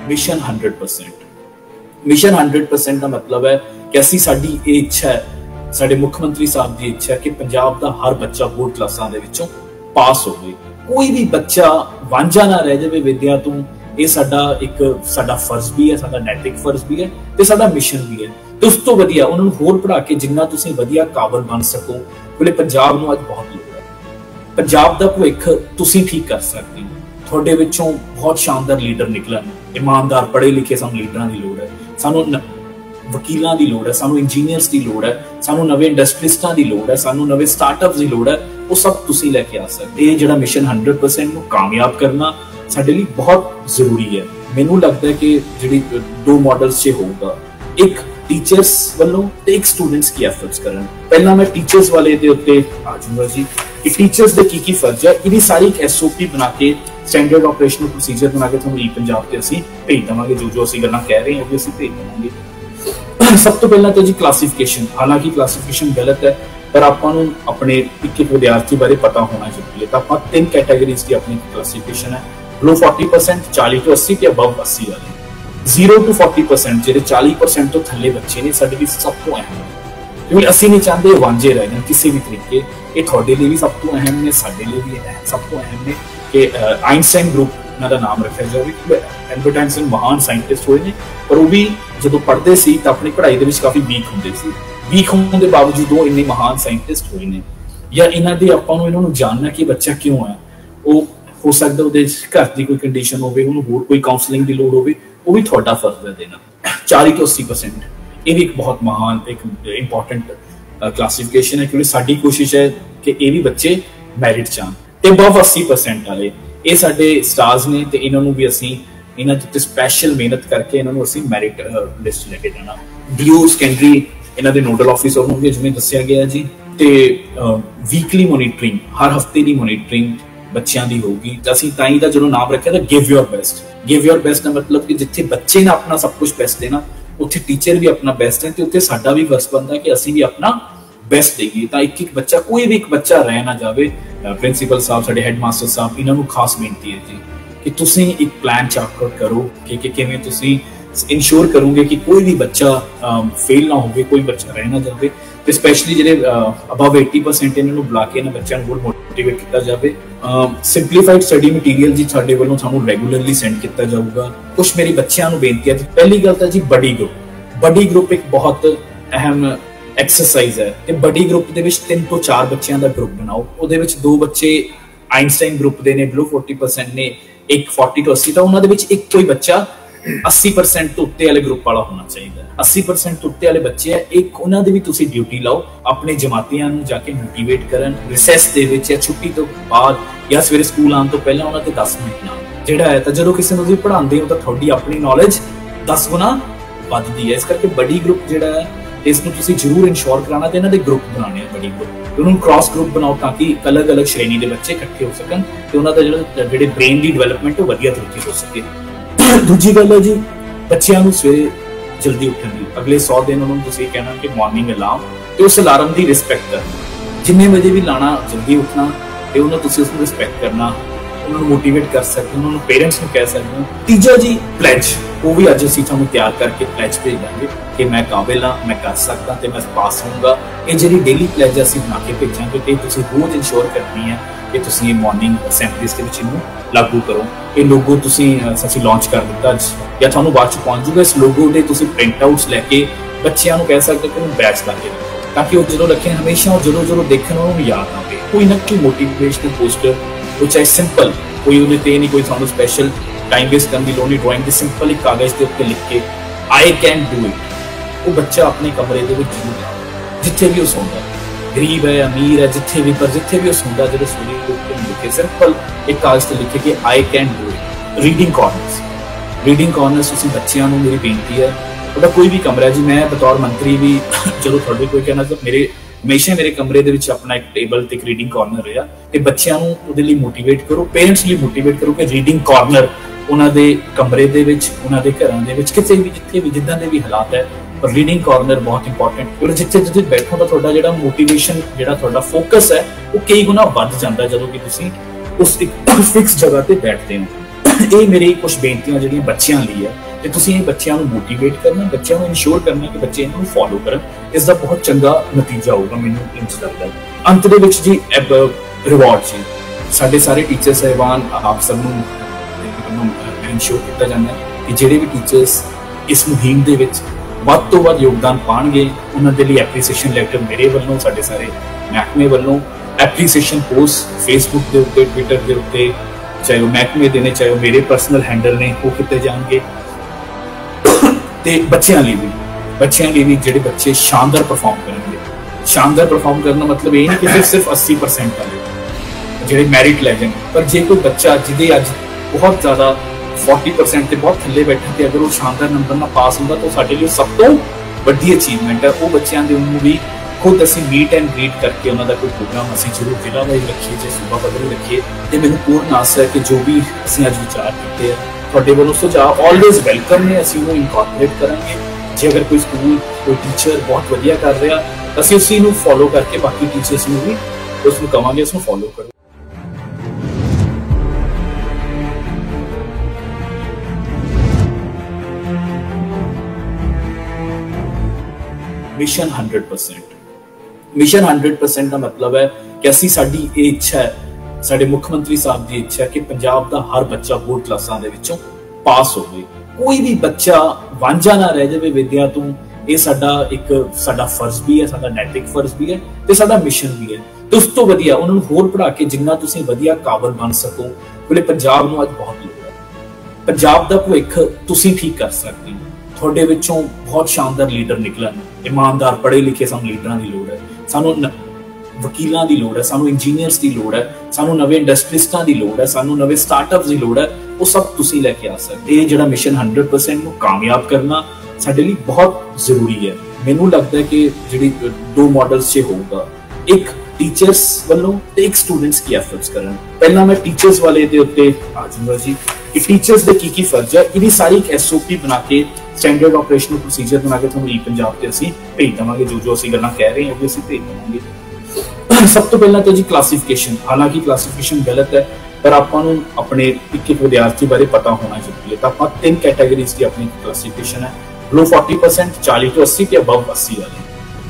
Mission 100%। Mission 100% का मतलब है कि असी साडी ये इच्छा है, साडे मुख मंत्री साहब की इच्छा है कि पंजाब का हर बच्चा बोर्ड क्लासां दे विचों पास होवे, कोई भी बच्चा वांझा ना रह जाए विद्या तो। ये साडा एक साडा फर्ज भी है, साडा नैतिक फर्ज भी है ते साडा मिशन भी है। ते उस तो वधिया उन्हां नूं होर पढ़ा के जिन्ना तुसीं वधिया काबल बन सको, बोले पंजाब नूं अज बहुत लोड़ है। पंजाब दा भविख तुसीं ठीक कर सकदे हो, तुहाडे विचों बहुत शानदार लीडर निकलन, ईमानदार पढ़े लिखे सानूं लीडरां दी लोड़ है, सानूं वकीलां दी लोड़ है, सानूं इंजीनियर्स दी लोड़ है, सानूं नवे इंडस्ट्रीस्टां दी लोड़ है, सानूं नवे स्टार्टअप्स दी लोड़ है। वो सब तुसीं लेके आ सकदे। ये जिहड़ा मिशन 100% नूं कामयाब करना साडे लई बहुत जरूरी है। मैनूं लगदा है कि जिहड़ी दो मॉडल्स 'च होऊगा, एक टीचर्स वालों ते एक स्टूडेंट्स की एफर्ट्स करन। पहला मैं टीचर्स वाले दे उत्ते आ जाऊंगा जी कि टीचर्स दे की फर्ज है। इहदी सारी एक एसओपी बना के, स्टैंडर्ड ऑपरेशनल प्रोसीजर बना के तुहानूं पंजाब ते असीं भेज देवांगे। जो असीं गल्लां कह रहे हैं वो असीं भेज देवांगे। सब तो पहला तो जी क्लासिफिकेशन, हालांकि क्लासिफिकेशन गलत है पर आपां नूं अपने एक विद्यार्थी बारे पता होना जरूरी है। तो आपां 3 कैटेगरीज की अपनी क्लासिफिकेशन है, बिलो 40%, 40 to 80 ते अबव 80 वाले। 0 to 40% ਜਿਹੜੇ 40% ਤੋਂ ਥੱਲੇ ਬੱਚੇ ਨੇ ਸਾਡੇ ਲਈ ਸਭ ਤੋਂ ਅਹਿਮ ਹੈ, ਕਿਉਂਕਿ ਅਸੀਂ ਨਹੀਂ ਚਾਹੁੰਦੇ ਵਾਂਝੇ ਰਹਿ ਜਾਣ ਕਿਸੇ ਵੀ ਤਰੀਕੇ। ਇਹ ਤੁਹਾਡੇ ਲਈ ਵੀ ਸਭ ਤੋਂ ਅਹਿਮ ਨੇ, ਸਾਡੇ ਲਈ ਵੀ ਸਭ ਤੋਂ ਅਹਿਮ ਨੇ ਕਿ ਆਇਨਸਟਾਈਨ ਗਰੁੱਪ ਇਹਨਾਂ ਦਾ ਨਾਮ ਰੱਖਿਆ ਜਾਵੇ। ਐਲਬਰਟ ਆਇਨਸਟਾਈਨ ਮਹਾਨ ਸਾਇੰਟਿਸਟ ਹੋਏ ਨੇ, ਪਰ ਉਹ ਵੀ ਜਦੋਂ ਪੜ੍ਹਦੇ ਸੀ ਤਾਂ ਆਪਣੀ ਪੜ੍ਹਾਈ ਦੇ ਵਿੱਚ ਕਾਫੀ ਵੀਕ ਹੁੰਦੇ ਸੀ। ਵੀਕ ਹੋਣ ਦੇ ਬਾਵਜੂਦ ਉਹ ਇੰਨੇ ਮਹਾਨ ਸਾਇੰਟਿਸਟ ਹੋਏ ਨੇ। ਜਾਂ ਇਹਨਾਂ ਦੇ ਆਪਾਂ ਨੂੰ ਇਹਨਾਂ ਨੂੰ ਜਾਣਨਾ ਕਿ ਬੱਚਾ ਕਿਉਂ ਹੈ। ਉਹ ਹੋ ਸਕਦਾ ਉਹਦੇ ਘਰ ਦੀ ਕੋਈ ਕੰਡੀਸ਼ਨ ਹੋਵੇ, ਉਹਨੂੰ ਹੋਰ ਕੋਈ ਕਾਉਂਸਲਿੰਗ ਦੀ ਲੋੜ ਹੋਵੇ, ਉਹ ਵੀ ਤੁਹਾਡਾ ਫਰਜ਼ ਹੈ ਦੇਣਾ। 40 ਤੋਂ 80% ਇਹ ਵੀ ਇੱਕ ਬਹੁਤ ਮਹਾਨ ਇੱਕ ਇੰਪੋਰਟੈਂਟ ਕਲਾਸੀਫਿਕੇਸ਼ਨ ਹੈ, ਕਿਉਂਕਿ ਸਾਡੀ ਕੋਸ਼ਿਸ਼ ਹੈ ਕਿ ਇਹ ਵੀ ਬੱਚੇ ਮੈਰਿਟ ਚ ਆਉਣ। ਤੇ ਅਬਵ 80% ਵਾਲੇ ਇਹ ਸਾਡੇ ਸਟਾਰਸ ਨੇ ਤੇ ਇਹਨਾਂ ਨੂੰ ਵੀ ਅਸੀਂ ਇਹਨਾਂ ਤੇ ਸਪੈਸ਼ਲ ਮਿਹਨਤ ਕਰਕੇ ਇਹਨਾਂ ਨੂੰ ਅਸੀਂ ਮੈਰਿਟ ਲਿਸਟ ਲੈ ਕੇ ਜਾਣਾ। ਡੀਓ ਸੈਕੰਡਰੀ ਇਹਨਾਂ ਦੇ ਨੋਡਲ ਆਫਿਸਰ ਹੋਣਗੇ ਜਿਵੇਂ ਦੱਸਿਆ ਗਿਆ ਜੀ। ਤੇ ਵੀਕਲੀ ਮੋਨੀਟਰਿੰਗ, ਹਰ ਹਫਤੇ ਦੀ ਮੋਨੀਟਰਿੰਗ ਬੱਚਿਆਂ ਦੀ ਹੋਊਗੀ। ਅਸੀਂ ਤਾਂ ਹੀ ਦਾ ਜਦੋਂ ਨਾਮ ਰੱਖਿਆ ਤਾਂ give your best. Give your best ਦਾ ਮਤਲਬ ਕਿ ਜਿੱਥੇ ਬੱਚੇ ਨੇ ਆਪਣਾ ਸਭ ਕੁਝ ਬੈਸਟ ਦੇਣਾ, ਉੱਥੇ ਟੀਚਰ ਵੀ ਆਪਣਾ ਬੈਸਟ ਹੈ ਤੇ ਉੱਥੇ ਸਾਡਾ ਵੀ ਫਰਜ਼ ਬਣਦਾ ਕਿ ਅਸੀਂ ਵੀ ਆਪਣਾ ਬੈਸਟ ਦੇਈਏ। ਤਾਂ ਇੱਕ ਇੱਕ ਬੱਚਾ, ਕੋਈ ਵੀ ਇੱਕ ਬੱਚਾ ਰਹਿ ਨਾ ਜਾਵੇ। ਪ੍ਰਿੰਸੀਪਲ ਸਾਹਿਬ, ਸਾਡੇ ਹੈਡਮਾਸਟਰ ਸਾਹਿਬ, ਇਹਨਾਂ ਨੂੰ ਖਾਸ ਬੇਨਤੀ ਹੈ ਜੀ ਕਿ ਤੁਸੀਂ ਇੱਕ ਪਲਾਨ ਚਾਰਟ ਆਊਟ ਕਰੋ ਕਿ ਕਿਵੇਂ ਤੁਸੀਂ इंश्योर करोगे कि कोई भी बच्चा फेल ना हो, कोई बच्चा रह ना जाए। तो स्पैशली जो अबव 80% इन्होंने बुला के इन्होंने बच्चों को मोटिवेट किया जाए। सिंपलीफाइड स्टडी मटीरियल जी साडे वालों सानू रेगुलरली सेंड किया जाऊगा। कुछ मेरी बच्चों को बेनती है जी, पहली गल तो जी बडी ग्रुप। बडी ग्रुप एक बहुत अहम एक्सरसाइज है कि बडी ग्रुप के 3 ਤੋਂ 4 बच्चों का ग्रुप बनाओ। वो 2 बच्चे आइनस्टाइन ग्रुप के ने, बिलो 40% ने, एक 40 to 80। तो उन्होंने एक कोई बच्चा 80% ਤੋਂ ਉੱਤੇ ਵਾਲੇ ਗਰੁੱਪ ਵਾਲਾ ਹੋਣਾ ਚਾਹੀਦਾ। 80% ਤੋਂ ਉੱਤੇ ਵਾਲੇ ਬੱਚੇ ਹੈ, ਇੱਕ ਉਹਨਾਂ ਦੀ ਵੀ ਤੁਸੀਂ ਡਿਊਟੀ ਲਾਓ, ਆਪਣੇ ਜਮਾਤੀਆਂ ਨੂੰ ਜਾ ਕੇ ਮੋਟੀਵੇਟ ਕਰਨ। ਰਿਸੈਸ ਦੇ ਵਿੱਚ ਜਾਂ ਛੁੱਟੀ ਤੋਂ ਬਾਅਦ ਜਾਂ ਸਵੇਰੇ ਸਕੂਲ ਆਉਣ ਤੋਂ ਪਹਿਲਾਂ ਉਹਨਾਂ ਤੇ 10 ਮਿੰਟ ਨਾਲ ਜਿਹੜਾ ਹੈ, ਤਾਂ ਜਦੋਂ ਕਿਸੇ ਨੂੰ ਤੁਸੀਂ ਪੜ੍ਹਾਉਂਦੇ ਹੋ ਤਾਂ ਤੁਹਾਡੀ ਆਪਣੀ ਨੌਲੇਜ 10 ਗੁਣਾ ਵੱਧਦੀ ਹੈ। ਇਸ ਕਰਕੇ ਬੜੀ ਗਰੁੱਪ ਜਿਹੜਾ ਹੈ ਇਸ ਨੂੰ ਤੁਸੀਂ ਜ਼ਰੂਰ ਇਨਸ਼ੋਰ ਕਰਾਉਣਾ ਤੇ ਇਹਨਾਂ ਦੇ ਗਰੁੱਪ ਬਣਾਉਣੇ ਆ ਬੜੀ ਗਰੁੱਪ। ਉਹਨਾਂ ਨੂੰ ਕ੍ਰਾਸ ਗਰੁੱਪ ਬਣਾਓ ਤਾਂ ਕਿ ਅਲੱਗ-ਅਲੱਗ ਸ਼੍ਰੇਣੀ ਦੇ ਬੱਚੇ ਇਕੱਠੇ ਹੋ ਸਕਣ ਤੇ ਉਹਨਾਂ ਦਾ ਜਿਹੜੇ ਬ੍ਰੇਨ ਦੀ ਡਿਵੈਲਪਮੈਂਟ ਉਹ ਵਧੀਆ ਤਰੀਕੇ ਹੋ ਸਕੇ। दूजी गल है जी बच्चों को सवेरे जल्दी उठने की, अगले 100 दिन उन्होंने कहना कि मॉर्निंग अलार्म तो उस अलार्म की रिस्पैक्ट करना, जिन्ने बजे भी लाना जल्दी उठना तो उन्होंने उसको रिस्पैक्ट करना, उन्होंने मोटिवेट कर सकते, उन्होंने पेरेंट्स को कह सकते हो। तीजा जी प्लेज, वो भी अज असीं तुहानूं तैयार करके प्लेज भेज देंगे कि मैं काबिल हाँ, मैं कर सकता तो मैं पास होऊंगा। ये जी डेली प्लेज असीं बना के भेजांगे तो तुसीं रोज़ इंश्योर करनी है कि तुसीं मॉर्निंग असैंबलीज़ दे विच इहनूं लागू करो। ये लोगो तुसीं असीं लॉन्च कर दिता या तुहानूं बाद च पहुंच जूगा। इस लोगो दे तुसीं प्रिंट आउट्स लैके बच्चों को कह सकते कि उन्होंने बैच ला के ताकि वो जो रखें हमेशा वो जो देखने उन्होंने याद आए। कोई ना कोई मोटिवेशनल पोस्टर, वो चाहे सिंपल, कोई उन्हें ते नहीं, कोई तुहानूं स्पैशल टाइम वेस्ट करने की लोड़ नहीं। ड्राइंग के सिंपल एक कागज़ के उत्ते लिख के आई कैन डू इट, वो बच्चा अपने कमरे के जरूर लाओ, जिथे भी वो सौंदा, गरीब है अमीर है, जिथे भी, पर जिथे भी वो सौंदा जो सूर्य लिखे सिंपल एक कागज़ से लिखे कि I can do it. Reading corners, reading corners तुसीं बच्चों को मेरी बेनती है, ਤੁਹਾਡਾ कोई भी कमरा जी, मैं बतौर मंत्री भी जो थोड़े कोई कहना मेरे हमेशा मेरे कमरे ਦੇ ਵਿੱਚ ਆਪਣਾ ਇੱਕ ਟੇਬਲ ਤੇ ਇੱਕ ਰੀਡਿੰਗ ਕਾਰਨਰ ਰਿਹਾ ਤੇ ਬੱਚਿਆਂ ਨੂੰ ਉਹਦੇ ਲਈ ਮੋਟੀਵੇਟ ਕਰੋ, ਪੇਰੈਂਟਸ ਲਈ ਮੋਟੀਵੇਟ ਕਰੋ ਕਿ ਰੀਡਿੰਗ ਕਾਰਨਰ ਉਹਨਾਂ ਦੇ ਕਮਰੇ ਦੇ ਵਿੱਚ, ਉਹਨਾਂ ਦੇ ਘਰਾਂ ਦੇ ਵਿੱਚ, ਕਿਤੇ ਵੀ ਜਿੱਥੇ ਵੀ ਜਿੱਦਾਂ ਦੇ ਵੀ ਹਾਲਾਤ ਹੈ, ਪਰ ਰੀਡਿੰਗ ਕਾਰਨਰ ਬਹੁਤ ਇੰਪੋਰਟੈਂਟ। ਕਿਉਂਕਿ ਜਿੱਥੇ ਤੁਸੀਂ ਬੈਠੋ ਤਾਂ ਤੁਹਾਡਾ ਜਿਹੜਾ ਮੋਟੀਵੇਸ਼ਨ, ਜਿਹੜਾ ਤੁਹਾਡਾ ਫੋਕਸ ਹੈ ਉਹ ਕਈ ਗੁਣਾ ਵੱਧ ਜਾਂਦਾ ਜਦੋਂ ਕਿ ਤੁਸੀਂ ਉਸ ਇੱਕ ਫਿਕਸ ਜਗ੍ਹਾ ਤੇ ਬੈਠਦੇ ਹੋ। ਇਹ ਮੇਰੀ ਕੁਝ ਬੇਨਤੀਆਂ ਜਿਹੜੀਆਂ ਬੱਚਿਆਂ ਲਈ ਹੈ ਤੇ ਤੁਸੀਂ ਇਹ ਬੱਚਿਆਂ ਨੂੰ ਮੋਟੀਵੇਟ ਕਰਨਾ, ਬੱਚਿਆਂ ਨੂੰ ਇਨਸ਼ੋਰ ਕਰਨਾ ਕਿ ਬੱਚੇ ਇਹਨਾਂ ਨੂੰ ਫੋਲੋ ਕਰਨ। ਇਸ ਦਾ ਬਹੁਤ ਚੰਗਾ ਨਤੀਜਾ ਹੋਊਗਾ, ਮੈਨੂੰ ਇੰਜ ਲੱਗਦਾ ਹੈ। ਅੰਤ ਦੇ ਵਿੱਚ ਜੀ ਰਿਵਾਰਡ ਜੀ, ਸਾਡੇ ਸਾਰੇ ਟੀਚਰ ਸਾਹਿਬਾਨ ਆਪ ਸਭ ਨੂੰ ਇਨਸ਼ੋਰ ਕੀਤਾ ਜਾਂਦਾ ਹੈ ਕਿ ਜਿਹੜੇ ਵੀ ਟੀਚਰਸ ਇਸ ਮੁਹਿੰਮ ਦੇ ਵਿੱਚ ਵੱਧ ਤੋਂ ਵੱਧ ਯੋਗਦਾਨ ਪਾਣਗੇ ਉਹਨਾਂ ਦੇ ਲਈ ਐਪਰੀਸੀਏਸ਼ਨ ਲੈਟਰ ਮੇਰੇ ਵੱਲੋਂ, ਸਾਡੇ ਸਾਰੇ ਮਹਿਕਮੇ ਵੱਲੋਂ ਐਪਰੀਸੀਏਸ਼ਨ ਪੋਸਟ ਫੇਸਬੁੱਕ ਦੇ ਉੱਤੇ, ਟਵਿੱਟਰ ਦੇ ਉੱਤੇ, ਚਾਹੇ ਉਹ ਮਹਿਕਮੇ ਦੇ ਨੇ ਚਾਹੇ ਉਹ ਮੇਰੇ ਪਰਸਨਲ ਹੈਂਡਲ ਨੇ, ਉਹ ਕੀਤੇ ਜਾਣਗੇ। ਤੇ ਬੱਚਿਆਂ ਲਈ ਵੀ ਜਿਹੜੇ ਬੱਚੇ ਸ਼ਾਨਦਾਰ ਪਰਫਾਰਮ ਕਰਨਗੇ, ਸ਼ਾਨਦਾਰ ਪਰਫਾਰਮ ਕਰਨਾ ਮਤਲਬ ਇਹ ਨਹੀਂ ਕਿ ਸਿਰਫ 80% ਵਾਲੇ ਜਿਹੜੇ ਮੈਰਿਟ ਲੈ ਜਾਣ, ਪਰ ਜੇ ਕੋਈ ਬੱਚਾ ਜਿਹਦੇ ਅੱਜ ਬਹੁਤ ਜ਼ਿਆਦਾ 40% ਤੇ ਬਹੁਤ ਥੱਲੇ ਬੈਠੇ ਤੇ ਅਗਰ ਉਹ ਸ਼ਾਨਦਾਰ ਨੰਬਰ ਨਾਲ ਪਾਸ ਹੁੰਦਾ ਤਾਂ ਸਾਡੇ ਲਈ ਸਭ ਤੋਂ ਵੱਡੀ ਅਚੀਵਮੈਂਟ ਹੈ। ਉਹ ਬੱਚਿਆਂ ਦੇ ਉਹਨੂੰ ਵੀ ਖੁਦ ਅਸੀਂ ਮੀਟ ਐਂਡ ਗ੍ਰੀਟ ਕਰਕੇ ਉਹਨਾਂ ਦਾ ਕੋਈ ਪ੍ਰੋਗਰਾਮ ਅਸੀਂ ਜ਼ਰੂਰ ਜ਼ਿਲ੍ਹਾ ਵਾਈਜ਼ ਰੱਖੀਏ ਜਾਂ ਸੂਬਾ ਪੱਧਰ ਰੱਖੀਏ। ਤੇ ਮੈਨੂੰ ਪੂਰਨ ਆਸ ਹੈ ਕਿ ਜੋ ਵੀ ਅਸੀਂ ਅੱਜ ਵਿਚਾਰ ਕੀਤੇ ਆ ਤੁਹਾਡੇ ਵੱਲੋਂ ਸੁਝਾਅ ਆਲਵੇਜ਼ ਵੈਲਕਮ ਨੇ, ਅਸੀਂ ਉਹਨੂੰ ਇਨਕੋਰਪੋਰੇਟ ਕਰਾਂਗੇ। ਜੇ ਅਗਰ ਕੋਈ ਸਕੂਲ ਕੋਈ ਟੀਚਰ ਬਹੁਤ ਵਧੀਆ ਕਰ ਰਿਹਾ ਅਸੀਂ ਉਸੇ ਨੂੰ ਫੋਲੋ ਕਰਕੇ ਬਾਕੀ ਟੀਚਰਸ ਨੂੰ ਵੀ ਉਸ ਨੂੰ ਕਵਾਂਗੇ ਉਸ ਨੂੰ ਫੋਲੋ ਕਰੋ। ਮਿਸ਼ਨ 100%, ਮਿਸ਼ਨ 100% ਦਾ ਮਤਲਬ ਹੈ ਕਿ ਅਸੀਂ ਸਾਡੀ ਇਹ ਇੱਛਾ ਹੈ, ਸਾਡੇ ਮੁੱਖ ਮੰਤਰੀ ਸਾਹਿਬ ਦੀ ਇੱਛਾ ਹੈ ਕਿ ਪੰਜਾਬ ਦਾ ਹਰ ਬੱਚਾ ਬੋਰਡ ਕਲਾਸਾਂ ਦੇ ਵਿੱਚੋਂ ਪਾਸ ਹੋਵੇ, ਕੋਈ ਵੀ ਬੱਚਾ ਵਾਂਝਾ ਨਾ ਰਹਿ ਜਾਵੇ ਵਿਦਿਆ ਤੋਂ। ਇਹ ਸਾਡਾ ਫਰਜ਼ ਵੀ ਹੈ, ਸਾਡਾ ਨੈਤਿਕ ਫਰਜ਼ ਵੀ ਹੈ ਤੇ ਸਾਡਾ ਮਿਸ਼ਨ ਵੀ ਹੈ। ਤੇ ਉਸ ਤੋਂ ਵਧੀਆ ਉਹਨਾਂ ਨੂੰ ਹੋਰ ਪੜ੍ਹਾ ਕੇ ਜਿੰਨਾ ਤੁਸੀਂ ਵਧੀਆ ਕਾਬਲ ਬਣ ਸਕੋ, ਕਿਉਂਕਿ ਪੰਜਾਬ ਨੂੰ ਅੱਜ ਬਹੁਤ ਲੋੜ ਹੈ। ਪੰਜਾਬ ਦਾ ਭਵਿੱਖ ਤੁਸੀਂ ਠੀਕ ਕਰ ਸਕਦੇ ਹੋ, ਤੁਹਾਡੇ ਵਿੱਚੋਂ ਬਹੁਤ ਸ਼ਾਨਦਾਰ ਲੀਡਰ ਨਿਕਲਣ, ਇਮਾਨਦਾਰ ਪੜ੍ਹੇ ਲਿਖੇ ਸਾਨੂੰ ਲੀਡਰਾਂ ਦੀ ਲੋੜ ਹੈ, ਸਾਨੂੰ ਵਕੀਲਾਂ ਦੀ ਲੋੜ ਹੈ, ਸਾਨੂੰ ਇੰਜੀਨੀਅਰਸ ਦੀ ਲੋੜ ਹੈ, ਸਾਨੂੰ ਨਵੇਂ ਇੰਡਸਟਰੀਸਟਾਂ ਦੀ ਲੋੜ ਹੈ, ਸਾਨੂੰ ਨਵੇਂ ਸਟਾਰਟਅਪਸ ਦੀ ਲੋੜ ਹੈ। ਉਹ ਸਭ ਤੁਸੀਂ ਲੈ ਕੇ ਆ ਸਕਦੇ। ਇਹ ਜਿਹੜਾ ਮਿਸ਼ਨ 100% ਨੂੰ ਕਾਮਯਾਬ ਕਰਨਾ ਸਾਡੇ ਲਈ ਬਹੁਤ ਜ਼ਰੂਰੀ ਹੈ। ਮੈਨੂੰ ਲੱਗਦਾ ਹੈ ਕਿ ਜਿਹੜੀ ਦੋ ਮਾਡਲਸ 'ਚ ਹੋਊਗਾ, ਇੱਕ ਟੀਚਰਸ ਵੱਲੋਂ ਤੇ ਇੱਕ ਸਟੂਡੈਂਟਸ ਕੀ ਐਫਰਟਸ ਕਰਨ। ਪਹਿਲਾਂ ਮੈਂ ਟੀਚਰਸ ਵਾਲੇ ਦੇ ਉੱਤੇ ਆ ਜਾਊਂਗਾ ਜੀ ਕਿ ਟੀਚਰਸ ਦੇ ਕੀ ਫਰਜ਼ ਹੈ। ਇਹਦੀ ਸਾਰੀ ਇੱਕ SOP ਬਣਾ ਕੇ, ਸਟੈਂਡਰਡ ਆਪਰੇਸ਼ਨਲ ਪ੍ਰੋਸੀਜਰ ਬਣਾ ਕੇ ਤੁਹਾਨੂੰ ਪੰਜਾਬ ਤੇ ਅਸੀਂ ਭੇਜ ਦੇਵਾਂਗੇ। ਜੋ ਅਸੀਂ ਗੱਲਾਂ ਕਹਿ ਰਹੇ ਹਾਂ ਉਹ ਵੀ ਅਸੀਂ ਭੇਜ ਦੇਵਾਂਗੇ। ਸਭ ਤੋਂ ਪਹਿਲਾਂ ਤਾਂ ਜੀ ਕਲਾਸੀਫਿਕੇਸ਼ਨ, ਹਾਲਾਂਕਿ ਕਲਾਸੀਫਿਕੇਸ਼ਨ ਗਲਤ ਹੈ ਪਰ ਆਪਾਂ ਨੂੰ ਆਪਣੇ ਇੱਕ ਵਿਦਿਆਰਥੀ ਬਾਰੇ ਪਤਾ ਹੋਣਾ ਜ਼ਰੂਰੀ ਹੈ। ਤਾਂ ਆਪਾਂ 3 ਕੈਟਾਗਰੀਜ਼ ਦੀ ਆਪਣੀ ਕਲਾਸੀਫਿਕੇਸ਼ਨ ਹੈ, ਬਿਲੋ 40%, 40 ਤੋਂ 80 ਤੇ ਅਬਵ 80 ਵਾਲੇ।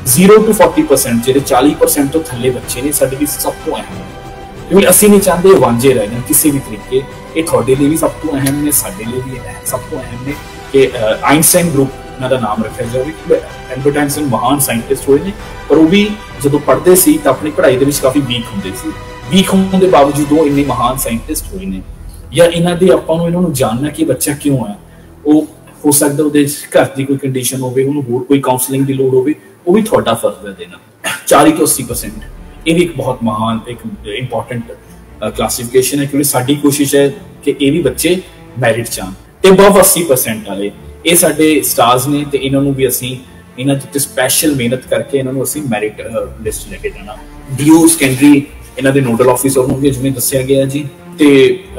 0 ਤੋਂ 40% ਜਿਹੜੇ 40% ਤੋਂ ਥੱਲੇ ਬੱਚੇ ਨੇ ਸਾਡੇ ਲਈ ਸਭ ਤੋਂ ਅਹਿਮ ਹੈ, ਕਿਉਂਕਿ ਅਸੀਂ ਨਹੀਂ ਚਾਹੁੰਦੇ ਵਾਂਝੇ ਰਹਿ ਜਾਣ ਕਿਸੇ ਵੀ ਤਰੀਕੇ। ਇਹ ਤੁਹਾਡੇ ਲਈ ਵੀ ਸਭ ਤੋਂ ਅਹਿਮ ਨੇ, ਸਾਡੇ ਲਈ ਵੀ ਸਭ ਤੋਂ ਅਹਿਮ ਨੇ ਕਿ ਆਇਨਸਟਾਈਨ ਗਰੁੱਪ ਇਹਨਾਂ ਦਾ ਨਾਮ ਰੱਖਿਆ ਜਾਵੇ। ਐਲਬਰਟ ਆਇਨਸਟਾਈਨ ਮਹਾਨ ਸਾਇੰਟਿਸਟ ਹੋਏ ਨੇ, ਪਰ ਉਹ ਵੀ ਜਦੋਂ ਪੜ੍ਹਦੇ ਸੀ ਤਾਂ ਆਪਣੀ ਪੜ੍ਹਾਈ ਦੇ ਵਿੱਚ ਕਾਫੀ ਵੀਕ ਹੁੰਦੇ ਸੀ। ਵੀਕ ਹੋਣ ਦੇ ਬਾਵਜੂਦ ਉਹ ਇੰਨੇ ਮਹਾਨ ਸਾਇੰਟਿਸਟ ਹੋਏ ਨੇ। ਜਾਂ ਇਹਨਾਂ ਨੂੰ ਜਾਣਨਾ ਕਿ ਬੱਚਾ ਕਿਉਂ ਹੈ। ਉਹ ਹੋ ਸਕਦਾ ਉਹਦੇ ਘਰ ਦੀ ਕੋਈ ਕੰਡੀਸ਼ਨ ਹੋਵੇ, ਉਹਨੂੰ ਹੋਰ ਕੋਈ ਕਾਉਂਸਲਿੰਗ ਦੀ ਲੋੜ ਹੋਵੇ, ਉਹ ਵੀ ਤੁਹਾਡਾ ਫਰਜ਼ ਹੈ ਦੇਣਾ। 40 ਤੋਂ 80% ਇਹ ਵੀ ਇੱਕ ਬਹੁਤ ਮਹਾਨ ਇੱਕ ਇੰਪੋਰਟੈਂਟ ਕਲਾਸੀਫਿਕੇਸ਼ਨ ਹੈ, ਕਿਉਂਕਿ ਸਾਡੀ ਕੋਸ਼ਿਸ਼ ਹੈ ਕਿ ਇਹ ਵੀ ਬੱਚੇ ਮੈਰਿਟ ਚਾਹਣ। ਤੇ ਅਬਵ 80% ਵਾਲੇ ਇਹ ਸਾਡੇ ਸਟਾਰਸ ਨੇ ਤੇ ਇਹਨਾਂ ਨੂੰ ਵੀ ਅਸੀਂ ਇਹਨਾਂ ਤੇ ਸਪੈਸ਼ਲ ਮਿਹਨਤ ਕਰਕੇ ਇਹਨਾਂ ਨੂੰ ਅਸੀਂ ਮੈਰਿਟ ਲਿਸਟ ਲੈ ਕੇ ਜਾਣਾ। DO ਸੈਕੰਡਰੀ ਇਹਨਾਂ ਦੇ ਨੋਡਲ ਆਫੀਸਰ ਹੋਣਗੇ ਜਿਵੇਂ ਦੱਸਿਆ ਗਿਆ ਜੀ। ਤੇ